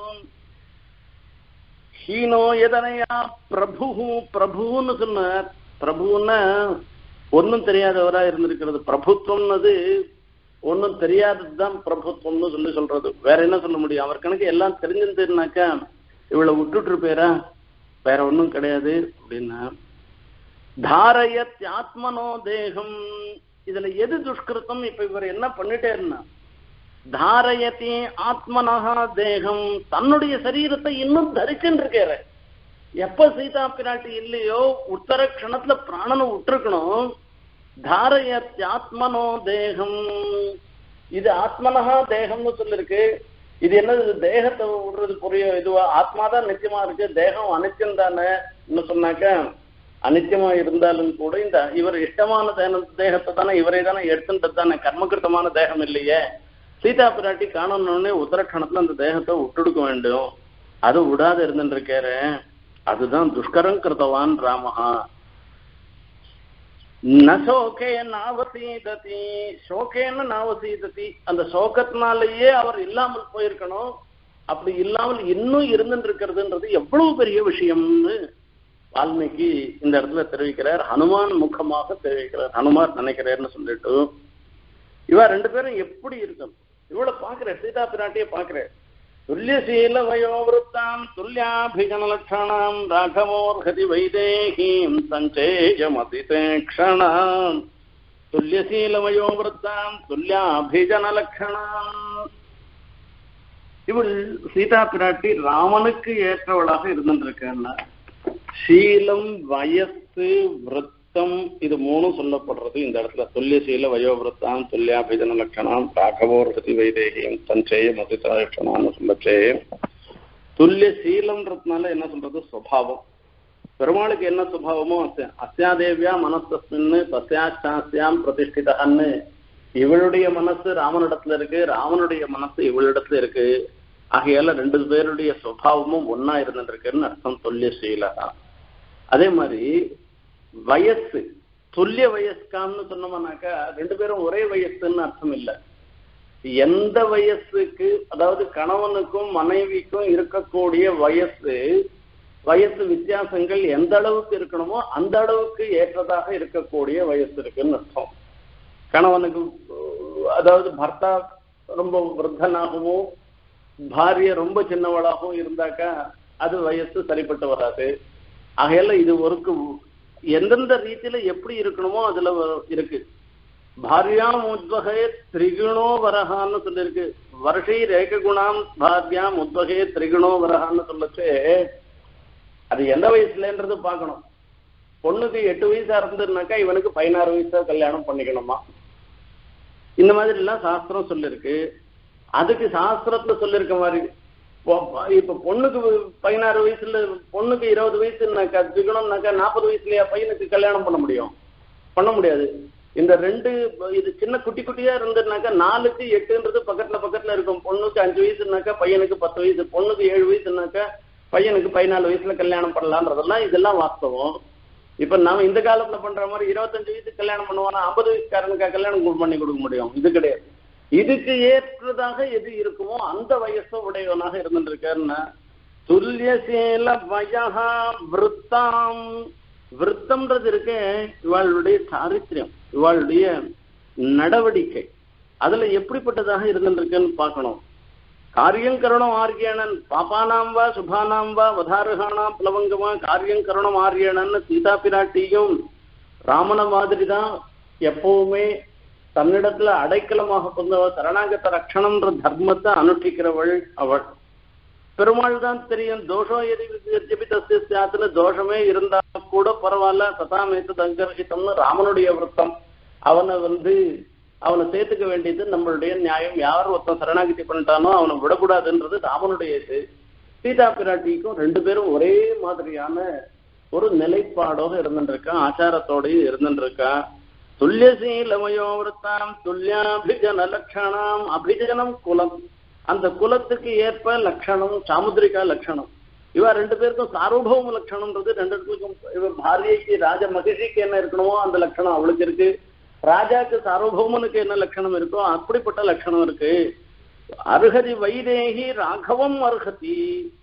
ஹீனோ எதனையா பிரபு, பிரபுன்னு சொன்னார். பிரபுன்னா ஒன்னும் தெரியாதவரா இருந்திருக்கிறது. பிரபுத்துவம்னது ஒன்னும் தெரியாததுதான் பிரபுத்துவம்னு சொல்றது. வேற என்ன சொல்ல முடியும்? அவர் கணக்கு எல்லாம் தெரிஞ்சிருந்துனாக்கா இவளை விட்டுட்டு இருப்பேரா? வேற ஒன்னும் கிடையாது அப்படின்னா. தாரயத் ஆத்மனோ தேகம், இதுல எது துஷ்கிருத்தம்? இப்ப இவர் என்ன பண்ணிட்டேன்னா, தாரயத்தி ஆத்மனஹா தேகம், தன்னுடைய சரீரத்தை இன்னும் தரிச்சுட்டு இருக்காரு. எப்ப சீதா பிராட்டி இல்லையோ உத்தர க்ஷணத்துல பிராணனை விட்டுருக்கணும். தாரயத் ஆத்மனோ தேகம், இது ஆத்மனஹா தேகம்னு சொல்லிருக்கு. இது என்னது? தேகத்தை விடுறது புரிய இதுவா? ஆத்மாதான் நிச்சயமா இருக்கு, தேகம் அனித்தியம் தானே சொன்னாக்க, அனித்தியமா இருந்தாலும் கூட இந்த இவர் இஷ்டமான தேகத்தை தானே இவரே தானே எடுத்துன்றது தானே, கர்மகிருத்தமான தேகம் இல்லையே. சீதா பிராட்டி காணணுன்னே உத்தரக்ஷணத்துல அந்த தேகத்தை விட்டுடுக்க வேண்டும், அது விடாத இருந்துருக்காரு. அதுதான் துஷ்கரம் கிருத்தவான் ராமஹா. நசோகே நாவசீததி, சோகேன்னு நாவசீததி, அந்த சோகத்தினாலேயே அவர் இல்லாமல் போயிருக்கணும். அப்படி இல்லாமல் இன்னும் இருந்துட்டு இருக்கிறதுன்றது எவ்வளவு பெரிய விஷயம்னு வால்மீகி இந்த இடத்துல தெரிவிக்கிறார். ஹனுமான் முகமாக தெரிவிக்கிறார். ஹனுமார் நினைக்கிறார்னு சொல்லிட்டு இவ ரெண்டு பேரும் எப்படி இருக்கும் இவ்வளவு பாக்குற சீதா பிராட்டிய பாக்குற. துல்லியசீல வயோவிருத்தாம் துல்யாபிஜன லட்சணாம் ராகவோர்ஹதி வைதேகீம் சஞ்சேயமதிதேக்ஷணாம். துல்லியசீல வயோவிருத்தாம் துல்யாபிஜன லட்சணாம். இவள் சீதா பிராட்டி ராமனுக்கு ஏற்றவளாக இருந்துருக்கான்னா, சீலம் வயசு விருத்தம் இது மூணும் சொல்லப்படுறது இந்த இடத்துல. துல்லியசீல வயோவிருத்தாம் துல்யாபிஜன லட்சணாம் ராகவோர்ஹதி வைதேகியம் சஞ்சேய மதிதேக்ஷணான்னு சொல்லச்சே, துல்லிய சீலம்ன்றதுனால என்ன சொல்றது? சுபாவம். பெருமாளுக்கு என்ன சுபாவமோ அஸ்யாதேவியா மனசஸ்மின்னு தஸ்யாம் பிரதிஷ்டிதான்னு, இவளுடைய மனசு ராமனிடத்துல இருக்கு, ராமனுடைய மனசு இவளிடத்துல இருக்கு. ஆகையால ரெண்டு பேருடைய சுபாவமும் ஒன்னா இருந்துட்டு இருக்குன்னு அர்த்தம் துல்லியசீலா. அதே மாதிரி வயசு துல்லிய வயஸ்கான்னு சொன்னோம்னாக்கா ரெண்டு பேரும் ஒரே வயசுன்னு அர்த்தம் இல்லை. எந்த வயசுக்கு, அதாவது கணவனுக்கும் மனைவிக்கும் இருக்கக்கூடிய வயசு வயசு வித்தியாசங்கள் எந்த அளவுக்கு இருக்கணுமோ அந்த அளவுக்கு ஏற்றதாக இருக்கக்கூடிய வயசு இருக்குன்னு அர்த்தம். கணவனுக்கு அதாவது பர்த்தா ரொம்ப விருத்தனாகவும் பாரிய ரொம்ப சின்னவளாகவும் இருந்தாக்கா அது வயசு சரிப்பட்டு வராது. ஆகையால இது ஒருக்கு எந்தெந்த ரீதியில எப்படி இருக்கணுமோ அதுல இருக்கு. பாரியாம் உத்வகே திரிகுணோ வரஹான்னு சொல்லிருக்கு. வருஷை ரேக குணாம் பாரியாம் உத்வகே திரிகுணோ வரஹான்னு சொல்லச்சு அது எந்த வயசுலன்றது பார்க்கணும். பொண்ணுக்கு 8 வயசா இருந்ததுனாக்கா இவனுக்கு 16 வயசா கல்யாணம் பண்ணிக்கணுமா, இந்த மாதிரி எல்லாம் சாஸ்திரம் சொல்லிருக்கு. அதுக்கு சாஸ்திரத்துல சொல்லிருக்க மாதிரி இப்ப பொண்ணுக்கு 16 வயசுல பொண்ணுக்கு 20 வயசுனாக்கா திரிகுணம்னாக்கா 40 வயசுலயா பையனுக்கு கல்யாணம் பண்ண முடியும்? பண்ண முடியாது. இந்த ரெண்டு இது சின்ன குட்டி குட்டியா இருந்ததுனாக்கா 4க்கு 8ன்றது பக்கத்துல இருக்கும். பொண்ணுக்கு 5 வயசுனாக்கா பையனுக்கு 10 வயசு, பொண்ணுக்கு 7 வயசுனாக்கா பையனுக்கு 14 வயசுல கல்யாணம் பண்ணலான்றதெல்லாம் இதெல்லாம் வாஸ்தவம். இப்ப நாம இந்த காலத்துல பண்ற மாதிரி 25 வயசுக்கு கல்யாணம் பண்ணுவானா 50 வயசுக்காரனுக்கா கல்யாணம் பண்ணி கொடுக்க முடியும்? இது கிடையாது. இதுக்கு ஏற்றதாக எது இருக்குமோ அந்த வயசு உடையவனாக இருந்துருக்காருன்னா துல்லியசேல வயஹா விருத்தாம். விருத்தம்ன்றது இருக்க இவாளுடைய சாரித்திரியம், இவாளுடைய நடவடிக்கை அதுல எப்படிப்பட்டதாக இருந்துருக்குன்னு பார்க்கணும். காரியங்கரணம் ஆரியணன் பாப்பானாம் வா சுபானாம் வா வதாரகானாம் பிளவங்கமா காரியங்கரணம் ஆரியணன் சீதா பிராட்டியும் ராமன மாதிரி தான் எப்பவுமே தன்னிடத்துல அடைக்கலமாக கொண்டவள், சரணாகத ரட்சணம்ன்ற தர்மத்தை அனுஷ்டிக்கிறவள் அவள். பெருமாள் தான் தெரியும் தோஷம் எதிர்த்து தோஷமே இருந்தா கூட பரவாயில்ல சதாமேத்து தங்கர்கிட்டம்னு ராமனுடைய விருத்தம். அவனை சேர்த்துக்க வேண்டியது நம்மளுடைய நியாயம். யார் ஒருத்தன் சரணாகதி பண்ணிட்டானோ அவனை விடக்கூடாதுன்றது ராமனுடைய இது. சீதா பிராட்டிக்கும் 2 பேரும் ஒரே மாதிரியான ஒரு நிலைப்பாடோடு இருந்துருக்கா, ஆச்சாரத்தோடையும் இருந்துருக்கா. துல்லியசீலமயோ விருத்தாம் துல்லியாபிஜன லட்சணம். அபிஜனம் குலம், அந்த குலத்துக்கு ஏற்ப லட்சணம் சாமுதிரிகா லட்சணம். இவ 2 பேருக்கும் சார்வபௌம லட்சணம்ன்றது 2 பேருக்கும். இவர் பாரியைக்கு ராஜ மகிழ்ச்சிக்கு என்ன இருக்கணுமோ அந்த லட்சணம் அவளுக்கு இருக்கு. ராஜாக்கு சார்வபௌமனுக்கு என்ன லட்சணம் இருக்கோ அப்படிப்பட்ட லட்சணம் இருக்கு. அருகதி வைதேகி ராகவம் அருகதி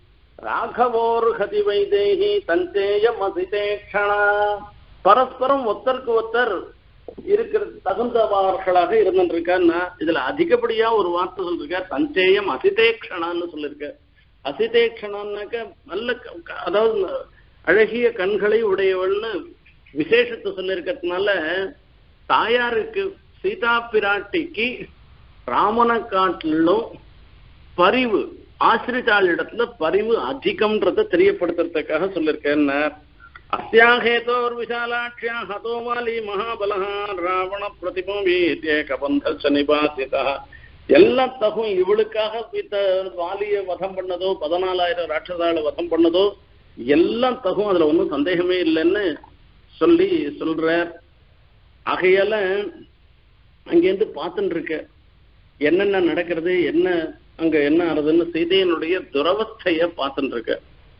ராகவோர்ஹதி வைதேகி தஞ்சேயம் அசிதேக்ஷணா. பரஸ்பரம் ஒத்தருக்கு ஒத்தர் இருக்கிற தகுந்தவர்களாக இருந்துருக்கான்னா இதுல அதிகப்படியா ஒரு வார்த்தை சொல்லிருக்க தஞ்சேயம் அசிதேக்ஷணான்னு சொல்லிருக்க. அசிதேக்ஷணான்னாக்க நல்ல அதாவது அழகிய கண்களை உடையவள்னு விசேஷத்தை சொல்லிருக்கிறதுனால தாயாருக்கு சீதா பிராட்டிக்கு ராமனை காட்டிலும் பரிவு ஆசிரிதாளிடத்துல பரிவு அதிகம்ன்றத தெரியப்படுத்துறதுக்காக சொல்லிருக்கேன். அஸ்யாஹேதோர் விசாலாட்சியா ஹதோமாலி மகாபலஹா ராவண பிரதிபோபீத்யே கபந்தல் சனிபாசிதா. எல்லாம் தகும் இவளுக்காக வாலிய வதம் பண்ணதோ 14,000 ராட்சசால வதம் பண்ணதோ எல்லாம் தகும், அதுல ஒன்றும் சந்தேகமே இல்லைன்னு சொல்றார். ஆகையால அங்கேருந்து பார்த்துட்டு இருக்க என்னென்ன நடக்கிறது, அங்க என்ன ஆறுதுன்னு சீதையனுடைய துரவஸ்தைய பார்த்துட்டு இருக்க.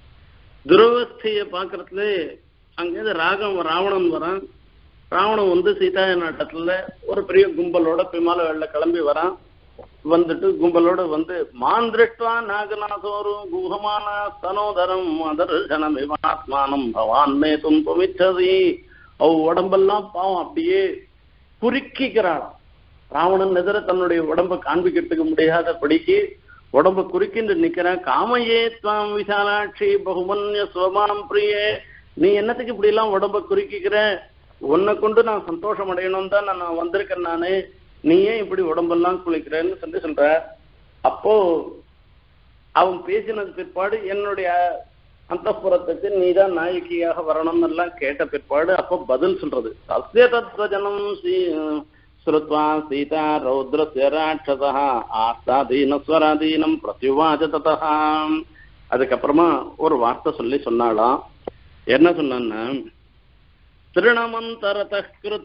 துரவஸ்தைய பார்க்கறதுல அங்கேருந்து ராவணன் வரான். ராவணன் சீதா நாட்டத்துல ஒரு பெரிய கும்பலோட பிமால வெள்ள கிளம்பி வரான். வந்துட்டு கும்பலோட மான் திருஷ்டுவா நாகநாதோரு குஹமான ஸ்தனோதரம் அதர்ஷனம் விமாத்மானம் பவான் மே துன்பமிச்சதி. உடம்பெல்லாம் பாவம் அப்படியே குறுக்கிக்கிறாளாம். ராவணன் எதிர தன்னுடைய உடம்பை காண்பிக்கிறதுக்கு முடியாதபடிக்கு உடம்ப குறுக்கின்று நிக்கிறான். காமையே துவாம் விசாலாட்சி பகுமன்ய சோமாம் பிரியே. நீ என்னத்துக்கு இப்படி எல்லாம் உடம்ப குறுக்கிக்கிற? உன்னை கொண்டு நான் சந்தோஷம் அடையணும் தான் நான் வந்திருக்கேன் நானு. நீ ஏன் இப்படி உடம்பெல்லாம் குளிக்கிறேன்னு சொல்ற. அப்போ அவன் பேசினது பிற்பாடு என்னுடைய அந்தப்புறத்துக்கு நீதான் நாயகியாக வரணும்னு எல்லாம் கேட்ட பிற்பாடு அப்போ பதில் சொல்றது சஸ்ய தத்வஜனம் ஸ்ருத்வா சீதா ரௌத்ரஸ்ய ராட்சசா ஆஸ்தாதீன ஸ்வராதீனம் பிரத்யுவாச ததா. அதுக்கப்புறமா ஒரு வார்த்தை சொன்னாலாம். என்ன சொன்னான்னா திருணம் அந்தரதः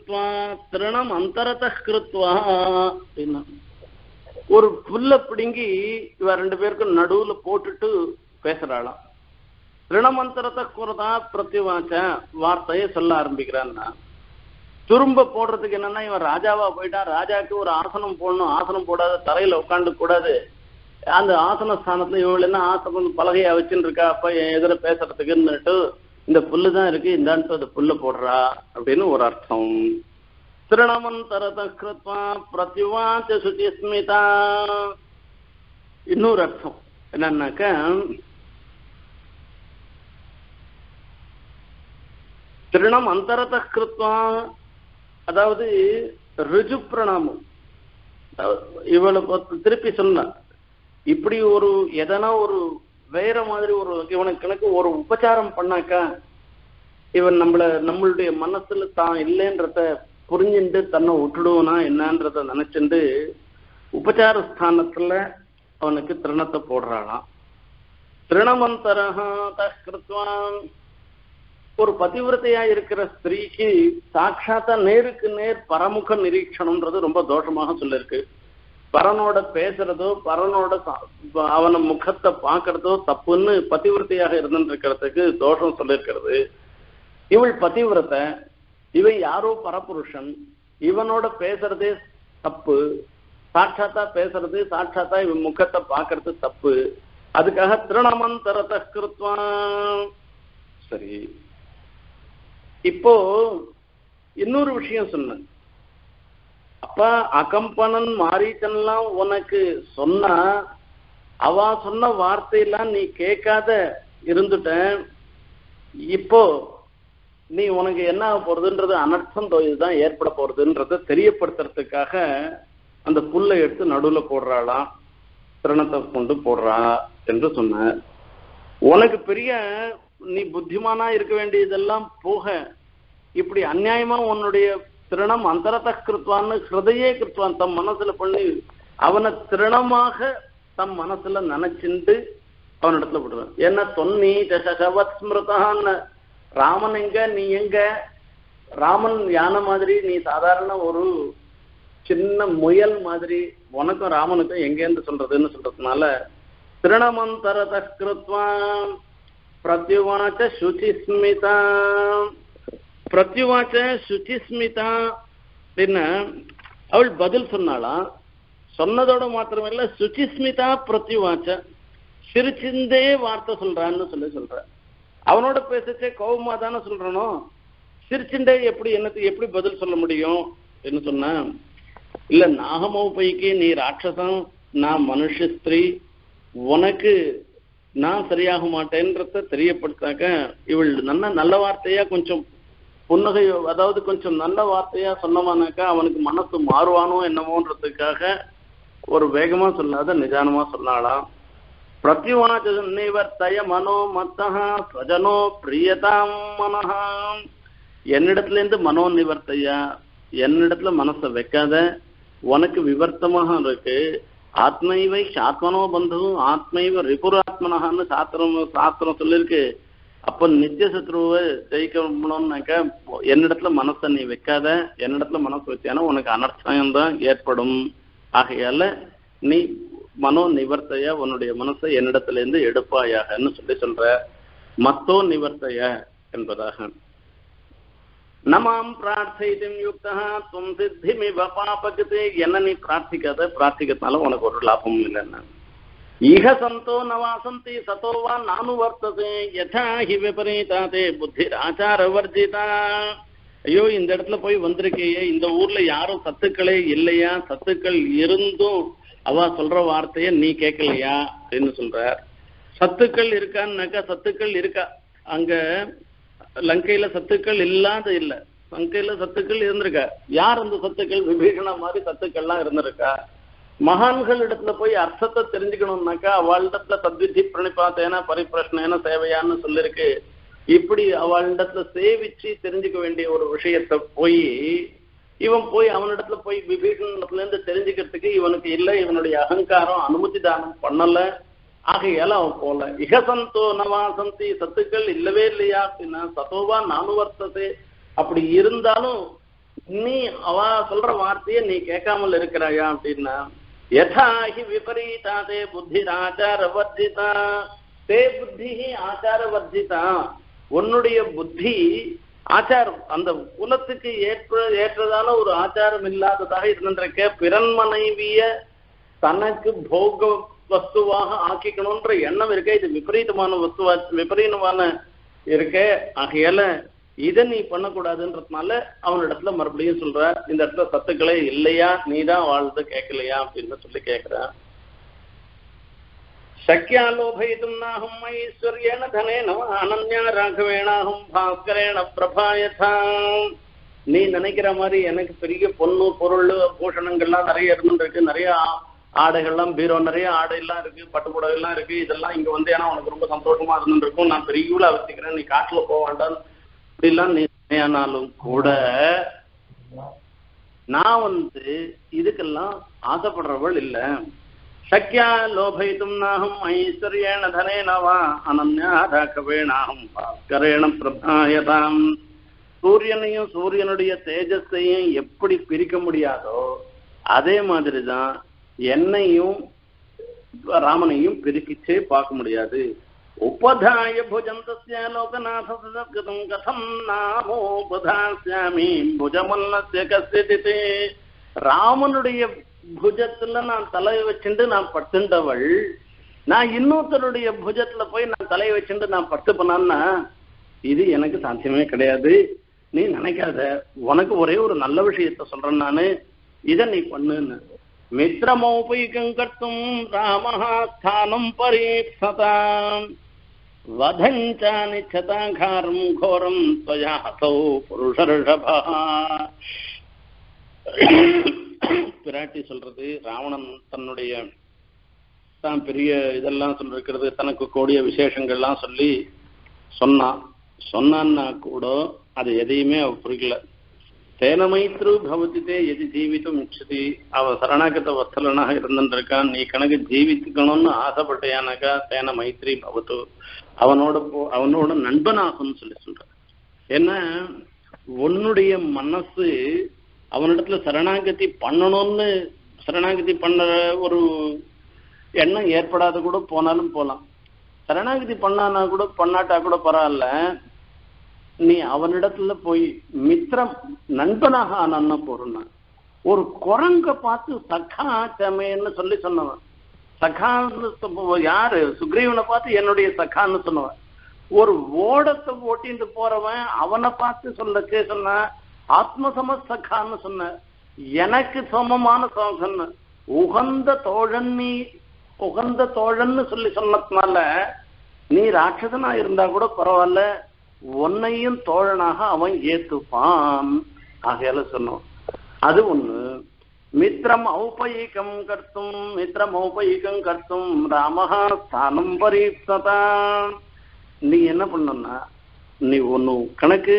கிருத்வா அப்படின்னா ஒரு புல்ல பிடுங்கி இவ 2 பேருக்கும் நடுவுல போட்டுட்டு பேசுறாளாம். திருணமந்திரத்தை குறதா பிரத்யுவாச்ச வார்த்தையை சொல்ல ஆரம்பிக்கிறான்னா துரும்ப போடுறதுக்கு என்னன்னா இவன் ராஜாவா போயிட்டான். ராஜாவுக்கு ஒரு ஆசனம் போடணும், ஆசனம் போடாத தரையில உட்காந்து கூடாது. அந்த ஆசன ஸ்தானத்துல இவள் என்ன ஆசனம் பலகையா வச்சுன்னு இருக்கா, அப்ப என் எதிர பேசுறதுக்குன்னுட்டு இந்த புல்லு தான் இருக்கு, இந்தாண்டு அந்த புல்ல போடுறா அப்படின்னு ஒரு அர்த்தம். திருணமந்தரத கிருத்வா பிரத்யுவாச்ச சுச்சிஸ்மிதா. இன்னொரு அர்த்தம் என்னன்னாக்க, திருணம் அந்தரத கிருத்வா, அதாவது ரிஜு பிரணாமம். இவளை திருப்பி சொன்ன இப்படி ஒரு எதனா ஒரு வேற மாதிரி ஒரு இவனுக்கு ஒரு உபச்சாரம் பண்ணாக்கா இவன் நம்மளுடைய மனசுல தான் இல்லைன்றத புரிஞ்சுட்டு தன்னை விட்டுடுவனா என்னன்றத நினைச்சுட்டு உபச்சார ஸ்தானத்துல அவனுக்கு திருணத்தை போடுறாளாம். திருணமந்தரஹா தஸ்கிருத்வான். ஒரு பதிவிரத்தையா இருக்கிற ஸ்திரீக்கு சாட்சாத்தா நேருக்கு நேர் பரமுக நிரீட்சணம்ன்றது ரொம்ப தோஷமாக சொல்லிருக்கு. பரனோட பேசுறதோ பரனோட அவன முகத்தை பாக்குறதோ தப்புன்னு பதிவிரத்தையாக இருந்துருக்கிறதுக்கு தோஷம் சொல்லிருக்கிறது. இவள் பதிவிரத்தை, இவன் யாரோ பரபுருஷன், இவனோட பேசுறதே தப்பு, சாட்சாத்தா பேசுறது சாட்சாத்தா இவன் முகத்தை பாக்குறது தப்பு. அதுக்காக திருணமந்தரத கிருத்வான். சரி, இப்போ இன்னொரு விஷயம் சொன்ன, அப்ப அகம்பனன் மாரீச்சன்லாம் உனக்கு சொன்னா அவ சொன்ன வார்த்தையெல்லாம் நீ கேட்காத இருந்துட்ட. இப்போ நீ உனக்கு என்ன ஆக போறதுன்றது அனர்த்தம் இதுதான் ஏற்பட போறதுன்றத தெரியப்படுத்துறதுக்காக அந்த புல்லை எடுத்து நடுவுல போடுறாளாம், திரணத்தை கொண்டு போடுறா என்று சொன்ன. உனக்கு பெரிய நீ புத்திமானா இருக்க வேண்டியதெல்லாம் போக இப்படி அநியாயமா உன்னுடைய திருணம் அந்தரத கிருத்வான்னு ஹிருதயே கிருத்வான் தம் மனசுல பண்ணி அவனை திருணமாக தம் மனசுல நினைச்சுட்டு அவனிடத்துல போடுவான். என்ன தொன்னி தசவத் ஸ்மிருதான்னு, ராமன் எங்க நீ எங்க, ராமன் யானை மாதிரி நீ சாதாரண ஒரு சின்ன முயல் மாதிரி, உனக்கும் ராமனுக்கும் எங்கேருந்து சொல்றதுன்னு சொல்றதுனால திருணமந்தரத கிருத்வான் பிரத்யுவாச்ச சுச்சிஸ்மிதா. பிரத்யுவாச்ச சுச்சிஸ்மிதா அப்படின்னா அவள் பதில் சொன்னாலாம். சொன்னதோட மாத்திரமில்ல, சுச்சிஸ்மிதா பிரத்யுவாச்ச, சிரிச்சிந்தே வார்த்தை சொல்றான்னு சொல்ற. அவனோட பேசச்சே கோபமா தானே சொல்றனோ, சிரிச்சுண்டே எப்படி பதில் சொல்ல முடியும் என்று சொன்ன. இல்ல, நாகமோ பைக்கு நீ ராட்சசம், நான் மனுஷ ஸ்திரீ, உனக்கு நான் சரியாக மாட்டேன்றத தெரியப்படுத்தாக்க இவள் நல்ல வார்த்தையா கொஞ்சம் புன்னகை, அதாவது கொஞ்சம் நல்ல வார்த்தையா சொன்னவானாக்கா அவனுக்கு மனசு மாறுவானோ என்னமோன்றதுக்காக ஒரு வேகமா சொல்லாத நிதானமா சொன்னாலாம். பிரத்யுவாச்ச நிவர்த்தய மனோ மத்தஹா ஸ்வஜனோ பிரியதாம் மனஹா. என்னிடத்துல இருந்து மனோ நிவர்த்தையா, என்னிடத்துல மனசை வைக்காத, உனக்கு விவர்த்தமாக இருக்கு. ஆத்மைவை சாத்மனோ பந்து ஆத்மைவ ரிபுராத்மனஹான்னு சாஸ்திரம் சொல்லிருக்கு. அப்ப நித்திய சத்ருவை ஜெயிக்கணும்னாக்க என்னிடத்துல மனசை நீ வைக்காத, என்னிடத்துல மனசு வச்சியானா உனக்கு அனர்த்தம் தான் ஏற்படும். ஆகையால நீ மனோ நிவர்த்தைய, உன்னுடைய மனசை என்னிடத்துல இருந்து எடுப்பாயாகன்னு சொல்ற. மத்தோ நிவர்த்தைய என்பதாக. நமாம் பிரார்த்தித்தும் யுக்தா தும் சித்திமிவ பாபகதே. என்ன நீ பிரார்த்திக்கிறதுனால உனக்கு ஒரு லாபமும் இல்லைன்னா. ஈக சந்தோ நவாசந்தி சதோவா நானு வர்த்ததே யதா ஹி விபரீதாதே புத்தி ஆச்சார வர்ஜிதா. ஐயோ, இந்த இடத்துல போய் வந்திருக்கையே, இந்த ஊர்ல யாரும் சத்துக்களே இல்லையா, சத்துக்கள் இருந்தும் அவ சொல்ற வார்த்தைய நீ கேட்கலையா அப்படின்னு சொல்றார். சத்துக்கள் இருக்கான்னாக்கா சத்துக்கள் இருக்கா, அங்க லங்கையில சத்துக்கள் இல்லாத இல்ல, லங்கையில சத்துக்கள் இருந்திருக்கா. யார் அந்த சத்துக்கள்? விபீஷண மாதிரி சத்துக்கள்லாம் இருந்திருக்கா. மகான்கள் இடத்துல போய் அர்த்தத்தை தெரிஞ்சுக்கணும்னாக்கா அவளிடத்துல தத்வித்தி பிரணிபாத்தேன பரிப்பிரஷ்னேன சேவையான்னு சொல்லிருக்கு. இப்படி அவளிடத்துல சேவிச்சு தெரிஞ்சுக்க வேண்டிய ஒரு விஷயத்த இவன் போய் அவனிடத்துல போய் விபீஷணத்துல இருந்து தெரிஞ்சுக்கிறதுக்கு இவனுக்கு இல்லை, இவனுடைய அகங்காரம் அனுமதி தானம் பண்ணல. ஆகையால அவன் போல. இகசந்தோ நவாசந்தி, சத்துக்கள் இல்லவே இல்லையா அப்படின்னா சதோவா நானுவர்த்ததே. அப்படி இருந்தாலும் நீ அவ சொல்ற வார்த்தைய நீ கேட்காமல் இருக்கிறாயா அப்படின்னா யதாஹி விபரீதாதே புத்தி ஆச்சார வர்ஜிதா தே புத்தி ஆச்சார வர்ஜிதா. உன்னுடைய புத்தி ஆச்சாரம் அந்த குலத்துக்கு ஏற்றதான ஒரு ஆச்சாரம் இல்லாததாக இருந்திருக்க. பிறன் மனைவிய தனக்கு வஸ்துவாக ஆக்கிக்கணும்ன்ற எண்ணம் இருக்கே, இது விபரீதமான வஸ்துவா, விபரீதமான இருக்கே. ஆகையால இதை நீ பண்ணக்கூடாதுன்றதுனால அவனிடத்துல மறுபடியும் சொல்ற, இந்த இடத்துல சத்துக்களே இல்லையா, நீதான் வாழ்ந்து கேட்கலையா அப்படின்னு சொல்லி கேட்கிறான். சக்கியாலோபயிதும் நாகம் ஐஸ்வர்யேன தனேன அனன்யா ராகவேணாகும் பாஸ்கரேண பிரபாயதாம். நீ நினைக்கிற மாதிரி எனக்கு பெரிய பொண்ணு பொருள் பூஷணங்கள்லாம் நிறைய இருந்துருக்கு, நிறைய ஆடைகள்லாம் பீரோ நிறைய ஆடையெல்லாம் இருக்கு, பட்டுப்புடவைலாம் இருக்கு, இதெல்லாம் இங்க வந்து ஏன்னா உனக்கு ரொம்ப சந்தோஷமா இருந்துருக்கும், நான் பெரிய அவசிக்கிறேன், நீ காட்டுல போக வேண்டாம் இப்படிலாம் நீ ஆனாலும் கூட நான் வந்து இதுக்கெல்லாம் ஆசைப்படுறவள் இல்ல. சக்கியா லோபயிதும் நாகம் ஐஸ்வர்யேன தனேனவா அனன்யா ராகவேணாகம் பாஸ்கரேண பிரபாயதாம். சூரியனையும் சூரியனுடைய தேஜஸையும் எப்படி பிரிக்க முடியாதோ அதே மாதிரிதான் என்னையும் ராமனையும் பிரிக்கிச்சே பார்க்க முடியாது. உபதாய புஜந்தஸ்ய லோகநாதம் கதம் நாமோபதாஸ்யாமி புஜமல்லஸ்ய கஸ்யதிதே. ராமனுடைய புஜத்துல நான் தலையை வச்சுட்டு நான் பட்டுண்டவள், நான் இன்னொருத்தருடைய புஜத்துல போய் நான் தலையை வச்சுட்டு நான் பட்டுப்பனான்னா இது எனக்கு சாத்தியமே கிடையாது. நீ நினைக்காத, உனக்கு ஒரே ஒரு நல்ல விஷயத்த சொல்றேன் நானு, இதை நீ பண்ணுன்னு. மித்ரமௌபைகம் கர்த்தும் ராமஹ ஸ்தானம் பரீப்சதாம் வதஞ்சானி சதாகாரம் கோரம் त्वया हतौ புருஷர்ஷபः. பிராட்டி சொல்றது, ராவணன் தன்னுடைய தான் பெரிய இதெல்லாம் சொல்லிருக்கிறது, தனக்கு கூடிய விசேஷங்கள்லாம் சொல்லி சொன்னான்னா கூட அது எதையுமே அவ புரியல. தேன மைத்ரு பவதித்தே எது ஜீவித்தும் இச்சதி. அவ சரணாகத வத்சலனாக இருந்துருக்கான், நீ கணக்கு ஜீவித்துக்கணும்னு ஆசைப்பட்டையானாக்கா தேன மைத்ரி பவத்து, அவனோட நண்பனாகும்னு சொல்ற. ஏன்னா உன்னுடைய மனசு அவனிடத்துல சரணாகதி பண்ணணும்னு சரணாகதி பண்ண ஒரு எண்ணம் ஏற்படாத கூட போனாலும் போலாம். சரணாகதி பண்ணானா கூட பண்ணாட்டா கூட பரவாயில்ல, நீ அவனிடத்துல போய் மித்திரம் நண்பனாக ஆனான்னா போறா. ஒரு குரங்க பார்த்து சகா சமையன்னு சொல்லி சொன்னவன், சகான்னு யாரு சுக்ரீவனை பார்த்து என்னுடைய சகான்னு சொன்னவன். ஒரு ஓடத்தை ஓட்டிட்டு போறவன் அவனை பார்த்து சொல்லச்சே சொன்ன ஆத்மசமசகான்னு சொன்ன, எனக்கு சமமான சொன்ன உகந்த தோழன், நீ உகந்த தோழன்னு சொல்லி சொன்னதுனால நீ ராட்சசனா இருந்தா கூட பரவாயில்ல, உன்னையும் தோழனாக அவன் ஏத்துப்பான். ஆகையால சொன்னோம். அது ஒண்ணு. மித்ரம் ஔபயிகம் கர்த்தும் ராமஹா ஸ்தானம் பரீப்சதா. நீ என்ன பண்ணா, நீ ஒண்ணு கணக்கு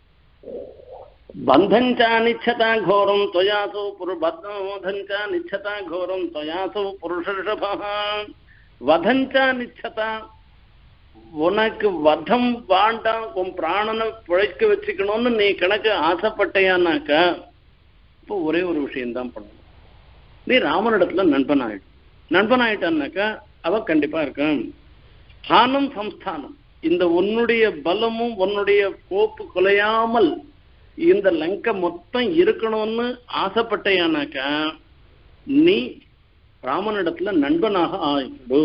பந்தஞ்சா நிச்சதா கோரம் தொயாசோ பந்தஞ்சா நிச்சதா கோரம் தொயாசோ புருஷர்ஷபः வதஞ்சா நிச்சதா. உனக்கு வதம் வாண்டாம், உன் பிராணனை பிழைக்க வச்சுக்கணும்னு நீ கணக்கு ஆசைப்பட்டையானாக்கா இப்போ ஒரே ஒரு விஷயம்தான் பண்ணணும், நீ ராமனிடத்துல நண்பனாயிட்டான்னாக்கா அவ கண்டிப்பா இருக்கான். ஸ்தானம் சம்ஸ்தானம், இந்த உன்னுடைய பலமும் உன்னுடைய கோப்பு குலையாமல் இந்த லங்கை மொத்தம் இருக்கணும்னு ஆசைப்பட்டையானாக்கா நீ ராமனிடத்துல நண்பனாக ஆயிடு.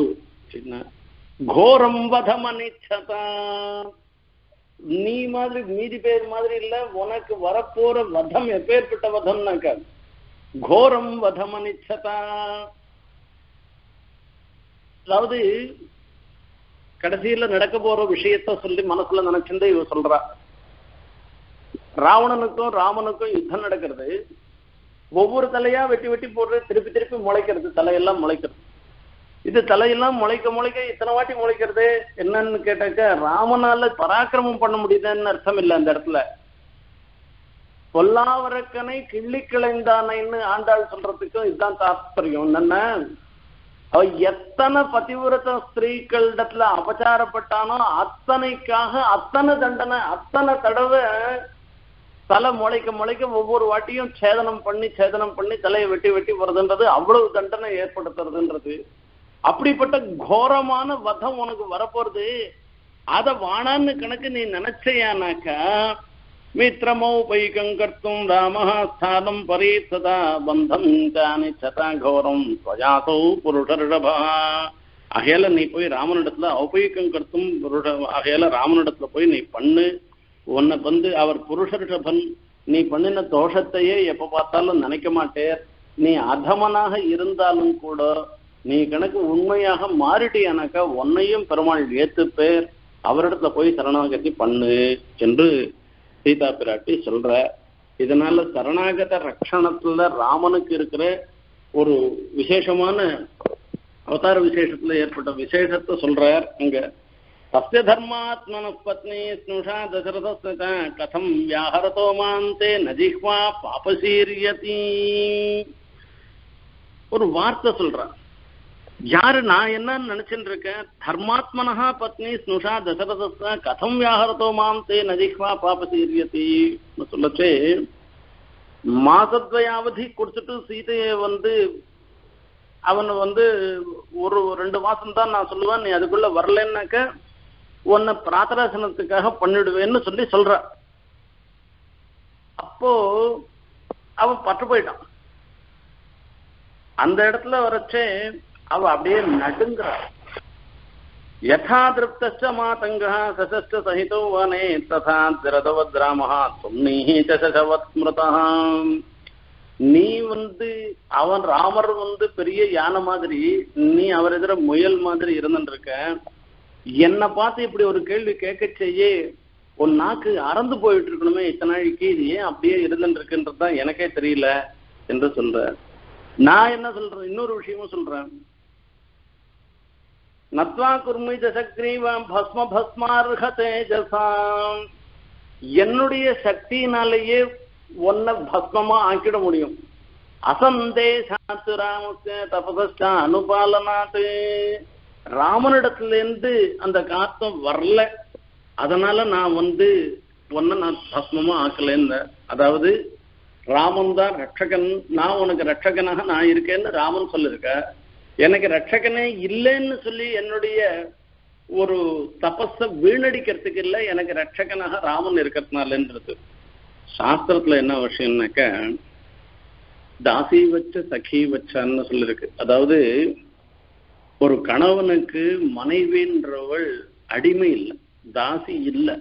கோரம் வதமனிச்சதா. நீ மாதிரி மீதி பேர் மாதிரி இல்ல, உனக்கு வரப்போற வதம் எப்பேற்பட்ட வதம்னாக்கா கோரம் வதமனிச்சதா. அதாவது கடைசியில நடக்க போற விஷயத்த சொல்லி மனசுல நினைச்சிருந்து இவ சொல்றா. ராவணனுக்கும் ராமனுக்கும் யுத்தம் நடக்கிறது, ஒவ்வொரு தலையா வெட்டி வெட்டி போடுறது, திருப்பி திருப்பி முளைக்கிறது, தலையெல்லாம் முளைக்கிறது. இது தலையெல்லாம் முளைக்க இத்தனை வாட்டி முளைக்கிறது என்னன்னு கேட்டாக்க ராமனால பராக்கிரமம் பண்ண முடியுதுன்னு அர்த்தம் இல்லை. அந்த இடத்துல பொல்லாவரக்கனை கிள்ளி கிளைந்தானைன்னு ஆண்டாள் சொல்றதுக்கும் இதுதான் தாற்பயம். என்னன்னா, அவ எத்தனை பதிவிரத ஸ்திரீகளிடத்துல அபச்சாரப்பட்டானோ அத்தனைக்காக அத்தனை தண்டனை, அத்தனை தடவை தலை முளைக்க ஒவ்வொரு வாட்டியும் சேதனம் பண்ணி தலையை வெட்டி வெட்டி வருதுன்றது அவ்வளவு தண்டனை ஏற்படுத்துறதுன்றது. அப்படிப்பட்ட கோரமான வதம் உனக்கு வரப்போறது. அத வானான்னு கணக்கு நீ நினைச்சையானாக்கா மித்ரமௌபைகம் கர்த்தும் ராமः ஸ்தானம் பரீட்சதா பந்தம் சானிச்சதா கௌரம் ஸ்வஜாசௌ புருஷர்ஷபா. ஆகையால நீ போய் ராமனிடத்துல ஔபைகம் கர்த்தும் ஆகையால ராமனிடத்துல போய் நீ பண்ணு. உன்னை அவர் புருஷர்ஷபன், நீ பண்ணின தோஷத்தையே எப்ப பார்த்தாலும் நினைக்க மாட்டேர். நீ அதமனாக இருந்தாலும் கூட நீ கணக்கு உண்மையாக மாறிட்டியானாக்கா உன்னையும் பெருமாள் ஏத்துப்பேர். அவரிடத்துல போய் சரணாகதி பண்ணு என்று சீதா பிராட்டி சொல்ற. இதனால சரணாகத ரட்சணத்துல ராமனுக்கு இருக்கிற ஒரு விசேஷமான அவதார விசேஷத்துல ஏற்பட்ட விசேஷத்தை சொல்றார். அங்க தஸ்ய தர்மாத்மன பத்னி ஸ்னுஷா தசரத கதம் வியாஹரதோ மாந்தே நஜிஹ்வா பாபசீரியதி. ஒரு வார்த்தை சொல்றான். யாரு நான் என்ன நினைச்சுட்டு இருக்கேன், தர்மாத்மனா பத்னி ஸ்னுஷா தசரத கதம் வியாஹரதோ மாந்தே நஜிஹ்வா பாபசீரியதி சொல்லச்சே, மாசத்வயாவதி கொடுத்துட்டு சீதையை அவன் ஒரு 2 மாசம் தான் நான் சொல்லுவேன், நீ அதுக்குள்ள வரலன்னாக்க உன்னை பிரார்த்தனாசனத்துக்காக பண்ணிடுவேன்னு சொல்ற. அப்போ அவன் பற்று போயிட்டான். அந்த இடத்துல வரச்சே அவ அப்படியே நடுங்கிறாள். யதா திருப்தச்ச மாதங்கா சசஸ்ட சகிதோ வனே ததா திரதவத் ராமஹ தும்னீஹி சசவத் ஸ்மிருதா. நீ அவன் ராமர் பெரிய யானை மாதிரி, நீ அவர் எதிர முயல் மாதிரி இருந்துட்டு இருக்க. என்னை பார்த்து இப்படி ஒரு கேள்வி கேட்க செய்ய உன் நாக்கு அறந்து போயிட்டு இருக்கணுமே இத்தனை நாளைக்கு, இது ஏன் அப்படியே இருந்துட்டு இருக்குன்றதுதான் எனக்கே தெரியல என்று சொல்ற. நான் என்ன சொல்றேன், இன்னொரு விஷயமும் சொல்றேன். நத்வா குர்மி ஜசக்ரீவாம் பஸ்ம பஸ்மார்ஹ தேஜசாம். என்னுடைய சக்தியினாலேயே ஒன்ன பஸ்மமா ஆக்கிட முடியும். அசந்தேசாத்து ராமஸ்ய தபசா அனுபாலனாத்து. ராமனிடத்திலிருந்து அந்த காத்தம் வரல, அதனால நான் ஒன்ன நான் பஸ்மமா ஆக்கலன்னு. அதாவது ராமன் தான் ரட்சகன், நான் உனக்கு ரட்சகனாக நான் இருக்கேன்னு ராமன் சொல்லிருக்க. எனக்கு ரட்சகனே இல்லைன்னு சொல்லி என்னுடைய ஒரு தபஸ வீணடிக்கிறதுக்கு இல்லை, எனக்கு ரட்சகனாக ராமன் இருக்கிறதுனாலன்றது. சாஸ்திரத்துல என்ன விஷயம்னாக்க தாசி வச்ச சகி வச்சான்னு சொல்லிருக்கு. அதாவது ஒரு கணவனுக்கு மனைவின்றவள் அடிமை இல்லை, தாசி இல்லை.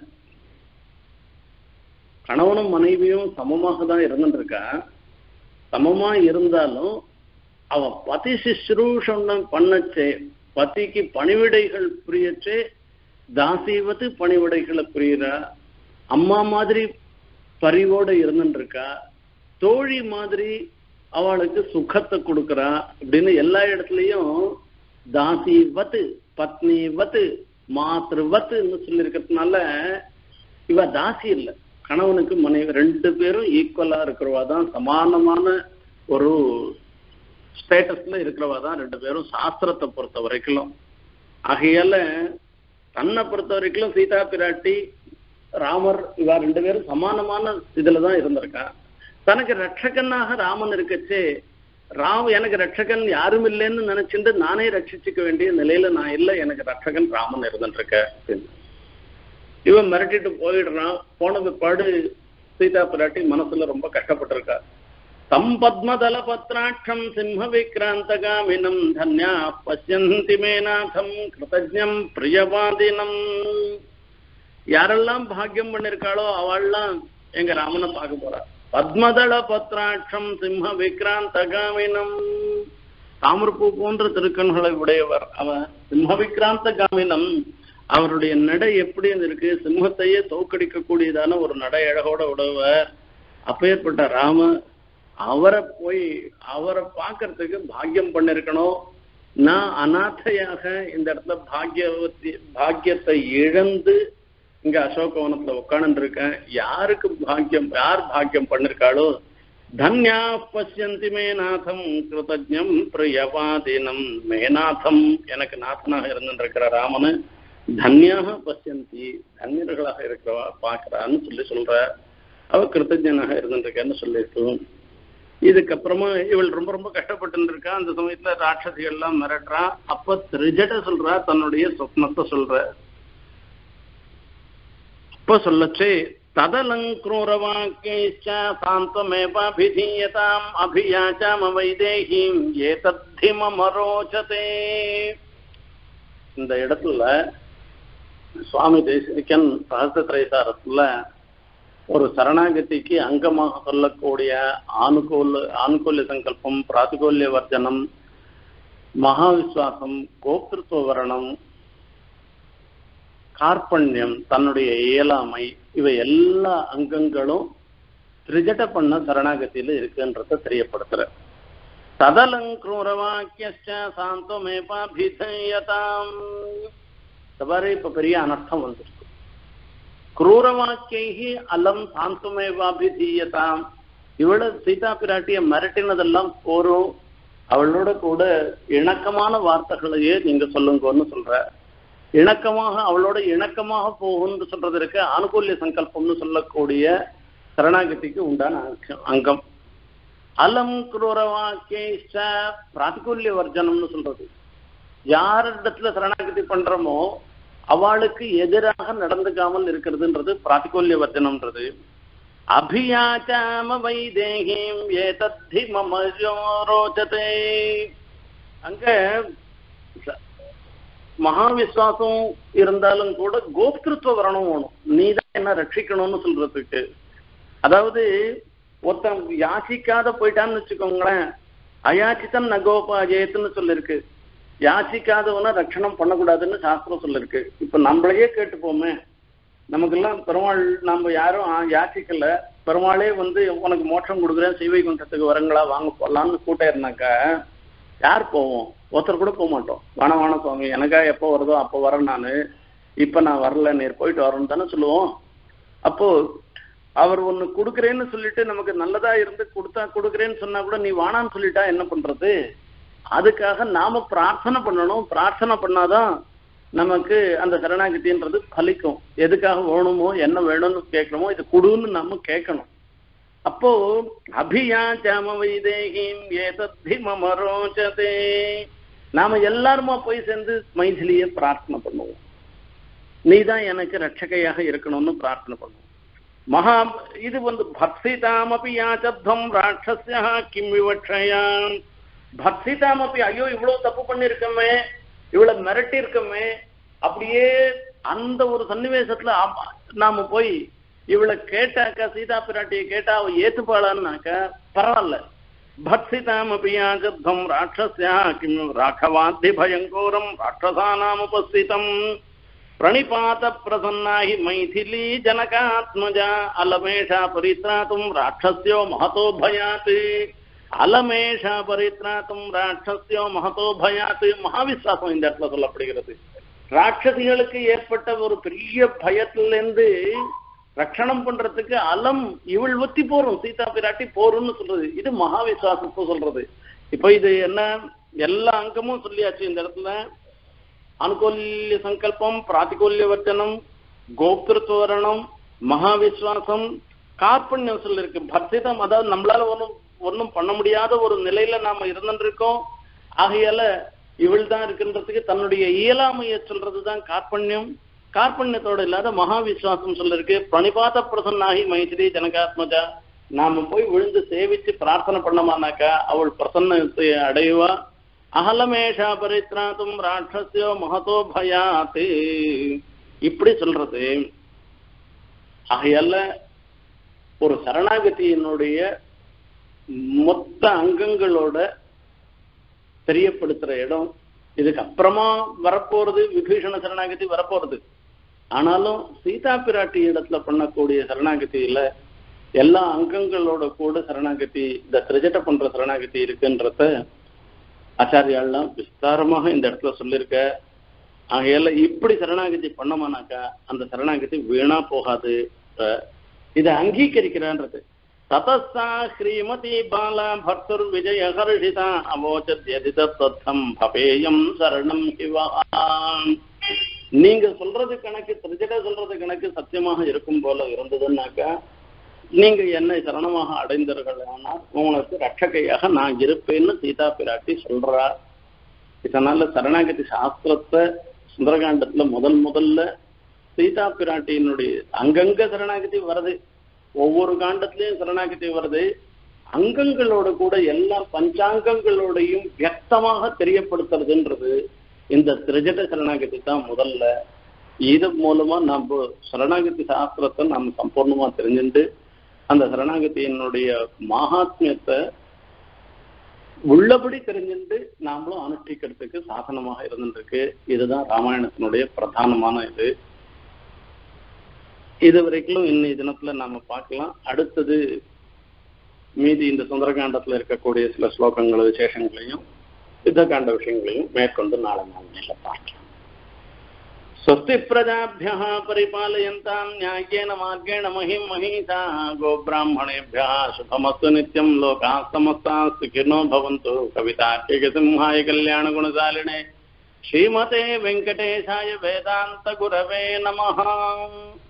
கணவனும் மனைவியும் சமமாக தான் இருந்துட்டு இருக்கா. சமமா இருந்தாலும் அவன் பதி சிஸ்ரூஷம் பண்ணச்சே, பதிக்கு பணிவிடைகள் புரியச்சே தாசிவத்து பணிவிடைகளை புரியுறா. அம்மா மாதிரி பரிவோடு இருந்துட்டு இருக்கா. தோழி மாதிரி அவளுக்கு சுகத்தை கொடுக்குறா. அப்படின்னு எல்லா இடத்துலையும் தாசிவத்து பத்னிவத்து மாத்ருவத்துன்னு சொல்லி இருக்கிறதுனால இவ தாசி இல்லை, கணவனுக்கு மனைவி 2 பேரும் ஈக்குவலா இருக்கிறவா தான், சமானமான ஒரு ஸ்டேட்டஸ்ல இருக்கிறவா தான் 2 பேரும் சாஸ்திரத்தை பொறுத்த வரைக்கும். ஆகையால தன்னை பொறுத்த வரைக்கும் சீதா பிராட்டி ராமர் இவா 2 பேரும் சமானமான இதுலதான் இருந்திருக்கான். தனக்கு ரட்சகனாக ராமன் இருக்கச்சே, எனக்கு ரட்சகன் யாரும் இல்லைன்னு நினைச்சுட்டு நானே ரட்சிச்சுக்க வேண்டிய நிலையில நான் இல்லை, எனக்கு ரட்சகன் ராமன் இருந்துட்டு இருக்க. இவன் மிரட்டிட்டு போயிடுறான். போனது பாடு சீதா பிராட்டி மனசுல ரொம்ப கஷ்டப்பட்டிருக்கா. தம் பத்மதல பத்ராட்சம் சிம்ம விக்ராந்தகாமினம் தன்யா பசியந்தி மேநாதம் கிருதஜ்ஞம் பிரியவாதினம். யாரெல்லாம் பாக்கியம் பண்ணிருக்காளோ அவள்லாம் எங்க ராமனை பார்க்க போறா. பத்மதள பத்ராட்சம் சிம்ம விக்ராந்தகாமினம். தாமரப்பூ போன்ற திருக்கண்களை உடையவர் அவன். சிம்ம விக்ராந்தகாமினம், அவருடைய நடை எப்படி இருக்கு, சிம்மத்தையே தோக்கடிக்க கூடியதான ஒரு நடை அழகோட உடையவர். அப்பேற்பட்ட ராம அவரை பார்க்கறதுக்கு பாக்கியம் பண்ணிருக்கணும். நான் அநாதையாக இந்த இடத்துல பாக்கியத்தை இழந்து இங்க அசோகவனத்துல உட்கார்ந்து இருக்கேன். யாருக்கு பாக்கியம், யார் பாக்கியம் பண்ணிருக்காளோ தன்யா பசியந்தி மேநாதம் கிருதஜ்ஞம் பிரியவாதீனம். மேநாதம் எனக்கு நாதனாக இருந்துருக்கிற ராமனு தன்யாக பசியந்தி, தன்யர்களாக இருக்கிறவா பார்க்கிறான்னு சொல்ற. அவ கிருத்தஜனாக இருந்துருக்கேன்னு சொல்லிட்டு இதுக்கப்புறமா இவள் ரொம்ப ரொம்ப கஷ்டப்பட்டு இருக்கா. அந்த சமயத்துல ராட்சசிகள் எல்லாம் மிரட்டுறா. அப்ப திரிஜட சொல்றா, தன்னுடைய சொப்னத்தை சொல்ற. அப்ப சொல்லச்சே तदलङ्क्रूरवाक्यैश्च सान्त्वमेवाभिधीयताम् अभियाचाम வைதேகிம் ஏதத்தி மம ரோச்சதே. இந்த இடத்துல சுவாமி தேசிகன் சஹஸ்ரத்ரைசாரத்துல ஒரு சரணாகதிக்கு அங்கமாக சொல்லக்கூடிய ஆனுகூல்ய சங்கல்பம், பிராதிகூல்ய வர்ஜனம், மகாவிஸ்வாசம், கோப்திருத்துவ வரணம், கார்பண்யம், தன்னுடைய இயலாமை, இவை எல்லா அங்கங்களும் திரிஜட பண்ண சரணாகதியில இருக்குன்றத தெரியப்படுத்துற. ததலங்க்ரூரவாக்கியஸ்ச சாந்தமேபாபிதயதாம். தவறு இப்ப பெரிய அனர்த்தம் வந்துருக்கு. குரூரவாக்கியை அலம் சாந்தமேவாபிதீயதாம். இவள சீதா பிராட்டிய மிரட்டினதெல்லாம் போரும், அவளோட கூட இணக்கமான வார்த்தைகளையே நீங்க சொல்லுங்கன்னு சொல்ற. இணக்கமாக அவளோட இணக்கமாக போகும்னு சொல்றது இருக்கு. ஆனுகூல்ய சங்கல்பம்னு சொல்லக்கூடிய சரணாகதிக்கு உண்டான அங்கம். அலம் குரூரவாக்கிய பிராதிகூல்ய வர்ஜனம்னு சொல்றது. யாரிடத்துல சரணாகதி பண்றோமோ அவளுக்கு எதிராக நடந்துக்காமல் இருக்கிறதுன்றது பிராதிகூல்ய வர்ஜனம்ன்றது. அபியாச்சாம வைதேகிம் ஏதத்தி மம ரோச்சதே. அங்க மகாவிஸ்வாசம் இருந்தாலும் கூட கோப்திருத்துவ வரணம் வேணும். நீதான் என்ன ரட்சிக்கணும்னு சொல்றதுக்கு. அதாவது ஒருத்தன் யாசிக்காத போயிட்டான்னு வச்சுக்கோங்களேன், அயாச்சித்தன் நகோபாஜயத்துன்னு சொல்லிருக்கு. யாசிக்காதவன ரட்சணம் பண்ணக்கூடாதுன்னு சாஸ்திரம் சொல்லிருக்கு. இப்ப நம்மளையே கேட்டுப்போமே, நமக்கெல்லாம் பெருமாள் நம்ம யாரும் யாசிக்கல, பெருமாளே உனக்கு மோட்சம் கொடுக்குறேன், சீவைகுண்டத்துக்கு வரங்களா வாங்க போடலான்னு கூட்டாயிருந்தாக்கா யார் போவோம்? ஒருத்தர் கூட போக மாட்டோம். வான சுவாமி எனக்கா எப்போ வருதோ அப்போ வரேன், நான் இப்ப நான் வரல, நேர் போயிட்டு வரேன்னு தானே சொல்லுவோம். அப்போ அவர் ஒண்ணு கொடுக்குறேன்னு சொல்லிட்டு நமக்கு நல்லதா இருந்து கொடுக்குறேன்னு சொன்னா கூட நீ வானான்னு சொல்லிட்டா என்ன பண்றது? அதுக்காக நாம பிரார்த்தனை பண்ணணும். பிரார்த்தனை பண்ணாதான் நமக்கு அந்த சரணாகதின்றது பலிக்கும். எதுக்காக வேணுமோ, என்ன வேணும்னு கேட்கணுமோ, இது கொடுன்னு நம்ம கேட்கணும். அப்போ அபியாச்சாம வைதேகிம் ஏதத்தி மம ரோச்சதே. நாம எல்லாருமா போய் சேர்ந்து மைதிலியை பிரார்த்தனை பண்ணுவோம். நீதான் எனக்கு ரட்சகையாக இருக்கணும்னு பிரார்த்தனை பண்ணுவோம். இது பக்திதாமபி யாச்சத்வம் ராட்சஸ்யா கிம் விவக்ஷயாம். பக்திதாமபி, ஐயோ இவ்வளவு தப்பு பண்ணிருக்கமே, இவ்வளவு மிரட்டி இருக்கமே, அப்படியே அந்த ஒரு சன்னிவேசத்துல நாம போய் இவளை கேட்டாக்கா, சீதா பிராட்டியை கேட்டா அவ ஏத்துப்பாளான்னாக்கா பரவாயில்ல. பக்திதாமபி யாச்சத்வம் ராட்சஸ்யா கிம் ராഘவாத்தி பயங்கோரம் ராட்சசானாம் உபஸ்திதம் प्रणिपात प्रसन्ना हि मैथिली जनकात्मजा अलमेषा परित्रातुं राक्षस्यो महतो भयात्. अलमेषा परित्रातुं राक्षस्यो महतो भयात्. மகாவிஸ்வாசம் இந்த இடத்துல சொல்லப்படுகிறது. ராட்சசிகளுக்கு ஏற்பட்ட ஒரு பெரிய பயத்திலிருந்து ரட்சணம் பண்றதுக்கு அலம் இவள் ஒத்தி போரும், சீதா பிராட்டி போரும்னு சொல்றது. இது மகாவிஸ்வாசத்தை சொல்றது. இப்ப இது என்ன, எல்லா அங்கமும் சொல்லியாச்சு இந்த இடத்துல. அனுகூல்ய சங்கல்பம், பிராதிகூல்ய வர்த்தனம், கோப்திருத்துவரணம், மகாவிஸ்வாசம், கார்பண்யம் சொல்லிருக்கு. பக்திதம், அதாவது நம்மளால ஒன்றும் பண்ண முடியாத ஒரு நிலையில நாம இருந்துருக்கோம். ஆகையால இவள் தான் இருக்கின்றதுக்கு தன்னுடைய இயலாமையை சொல்றதுதான் கார்பண்யம். கார்பண்யத்தோட இல்லாத மகாவிஸ்வாசம் சொல்லிருக்கு. பிரணிபாத பிரசன்னாகி மைத்திரி ஜனகாத்மஜா. நாம போய் விழுந்து சேவிச்சு பிரார்த்தனை பண்ணமானாக்கா அவள் பிரசன்னத்தை அடைவா. அகலமேஷா பரித்ராத்தும் ராட்சஸ்யோ மகதோ பயாத். இப்படி சொல்றது. ஆகையால ஒரு சரணாகதியினுடைய மொத்த அங்கங்களோட தெரியப்படுத்துற இடம். இதுக்கு அப்புறமா வரப்போறது விபீஷண சரணாகதி வரப்போறது. ஆனாலும் சீதா பிராட்டி இடத்துல பண்ணக்கூடிய சரணாகதியில எல்லா அங்கங்களோட கூட சரணாகதி, இந்த திரிஜட பண்ற சரணாகதி இருக்குன்றத ஆச்சாரியாலாம் விஸ்தாரமாக இந்த இடத்துல சொல்லியிருக்க. ஆகையால இப்படி சரணாகதி பண்ணமானாக்கா அந்த சரணாகதி வீணா போகாது. இதை அங்கீகரிக்கிறான்றது. ததஸ்தா ஸ்ரீமதி பாலா பக்தர் விஜய ஹர்ஷிதா அவோச்சத்யதிதம் பபேயம் சரணம் ஹிவான். நீங்க சொல்றது கணக்கு, திரிஜட சொல்றது கணக்கு சத்தியமாக இருக்கும் போல இருந்ததுன்னாக்கா நீங்க என்னை சரணமாக அடைந்தீர்கள், ஆனால் உங்களுக்கு ரட்சகையாக நான் இருப்பேன்னு சீதா பிராட்டி சொல்றா. இதனால சரணாகதி சாஸ்திரத்தை சுந்தரகாண்டத்துல முதல்ல சீதா பிராட்டியினுடைய அங்கங்க சரணாகதி வருது, ஒவ்வொரு காண்டத்திலையும் சரணாகதி வருது. அங்கங்களோட கூட எல்லா பஞ்சாங்கங்களோடையும் வியக்தமாக தெரியப்படுத்துறதுன்றது இந்த திரிஜட சரணாகதி தான் முதல்ல. இது மூலமா நம்ம சரணாகதி சாஸ்திரத்தை நம்ம சம்பூர்ணமா தெரிஞ்சுட்டு அந்த சரணாகதியினுடைய மகாத்மியத்தை உள்ளபடி தெரிஞ்சுட்டு நாமளும் அனுஷ்டிக்கிறதுக்கு சாசனமாக இருந்துருக்கு. இதுதான் ராமாயணத்தினுடைய பிரதானமான இது வரைக்கும் இன்னைய தினத்துல நாம பார்க்கலாம். அடுத்தது மீதி இந்த சுந்தரகாண்டத்துல இருக்கக்கூடிய சில ஸ்லோகங்கள் விசேஷங்களையும் யுத்தகாண்ட விஷயங்களையும் மேற்கொண்டு நாளை நாளையில பார்க்கலாம். स्वस्ति प्रजाभ्यः परिपालयन्तां न्याय्येन मार्गेण महिं महिषाः गोब्राह्मणेभ्यः शुभमस्तु नित्यं लोकाः समस्ताः सुखिनो भवन्तु। कवितार्किकसिंहाय कल्याणगुणशालिने श्रीमते वेङ्कटेशाय वेदान्तगुरवे नमः।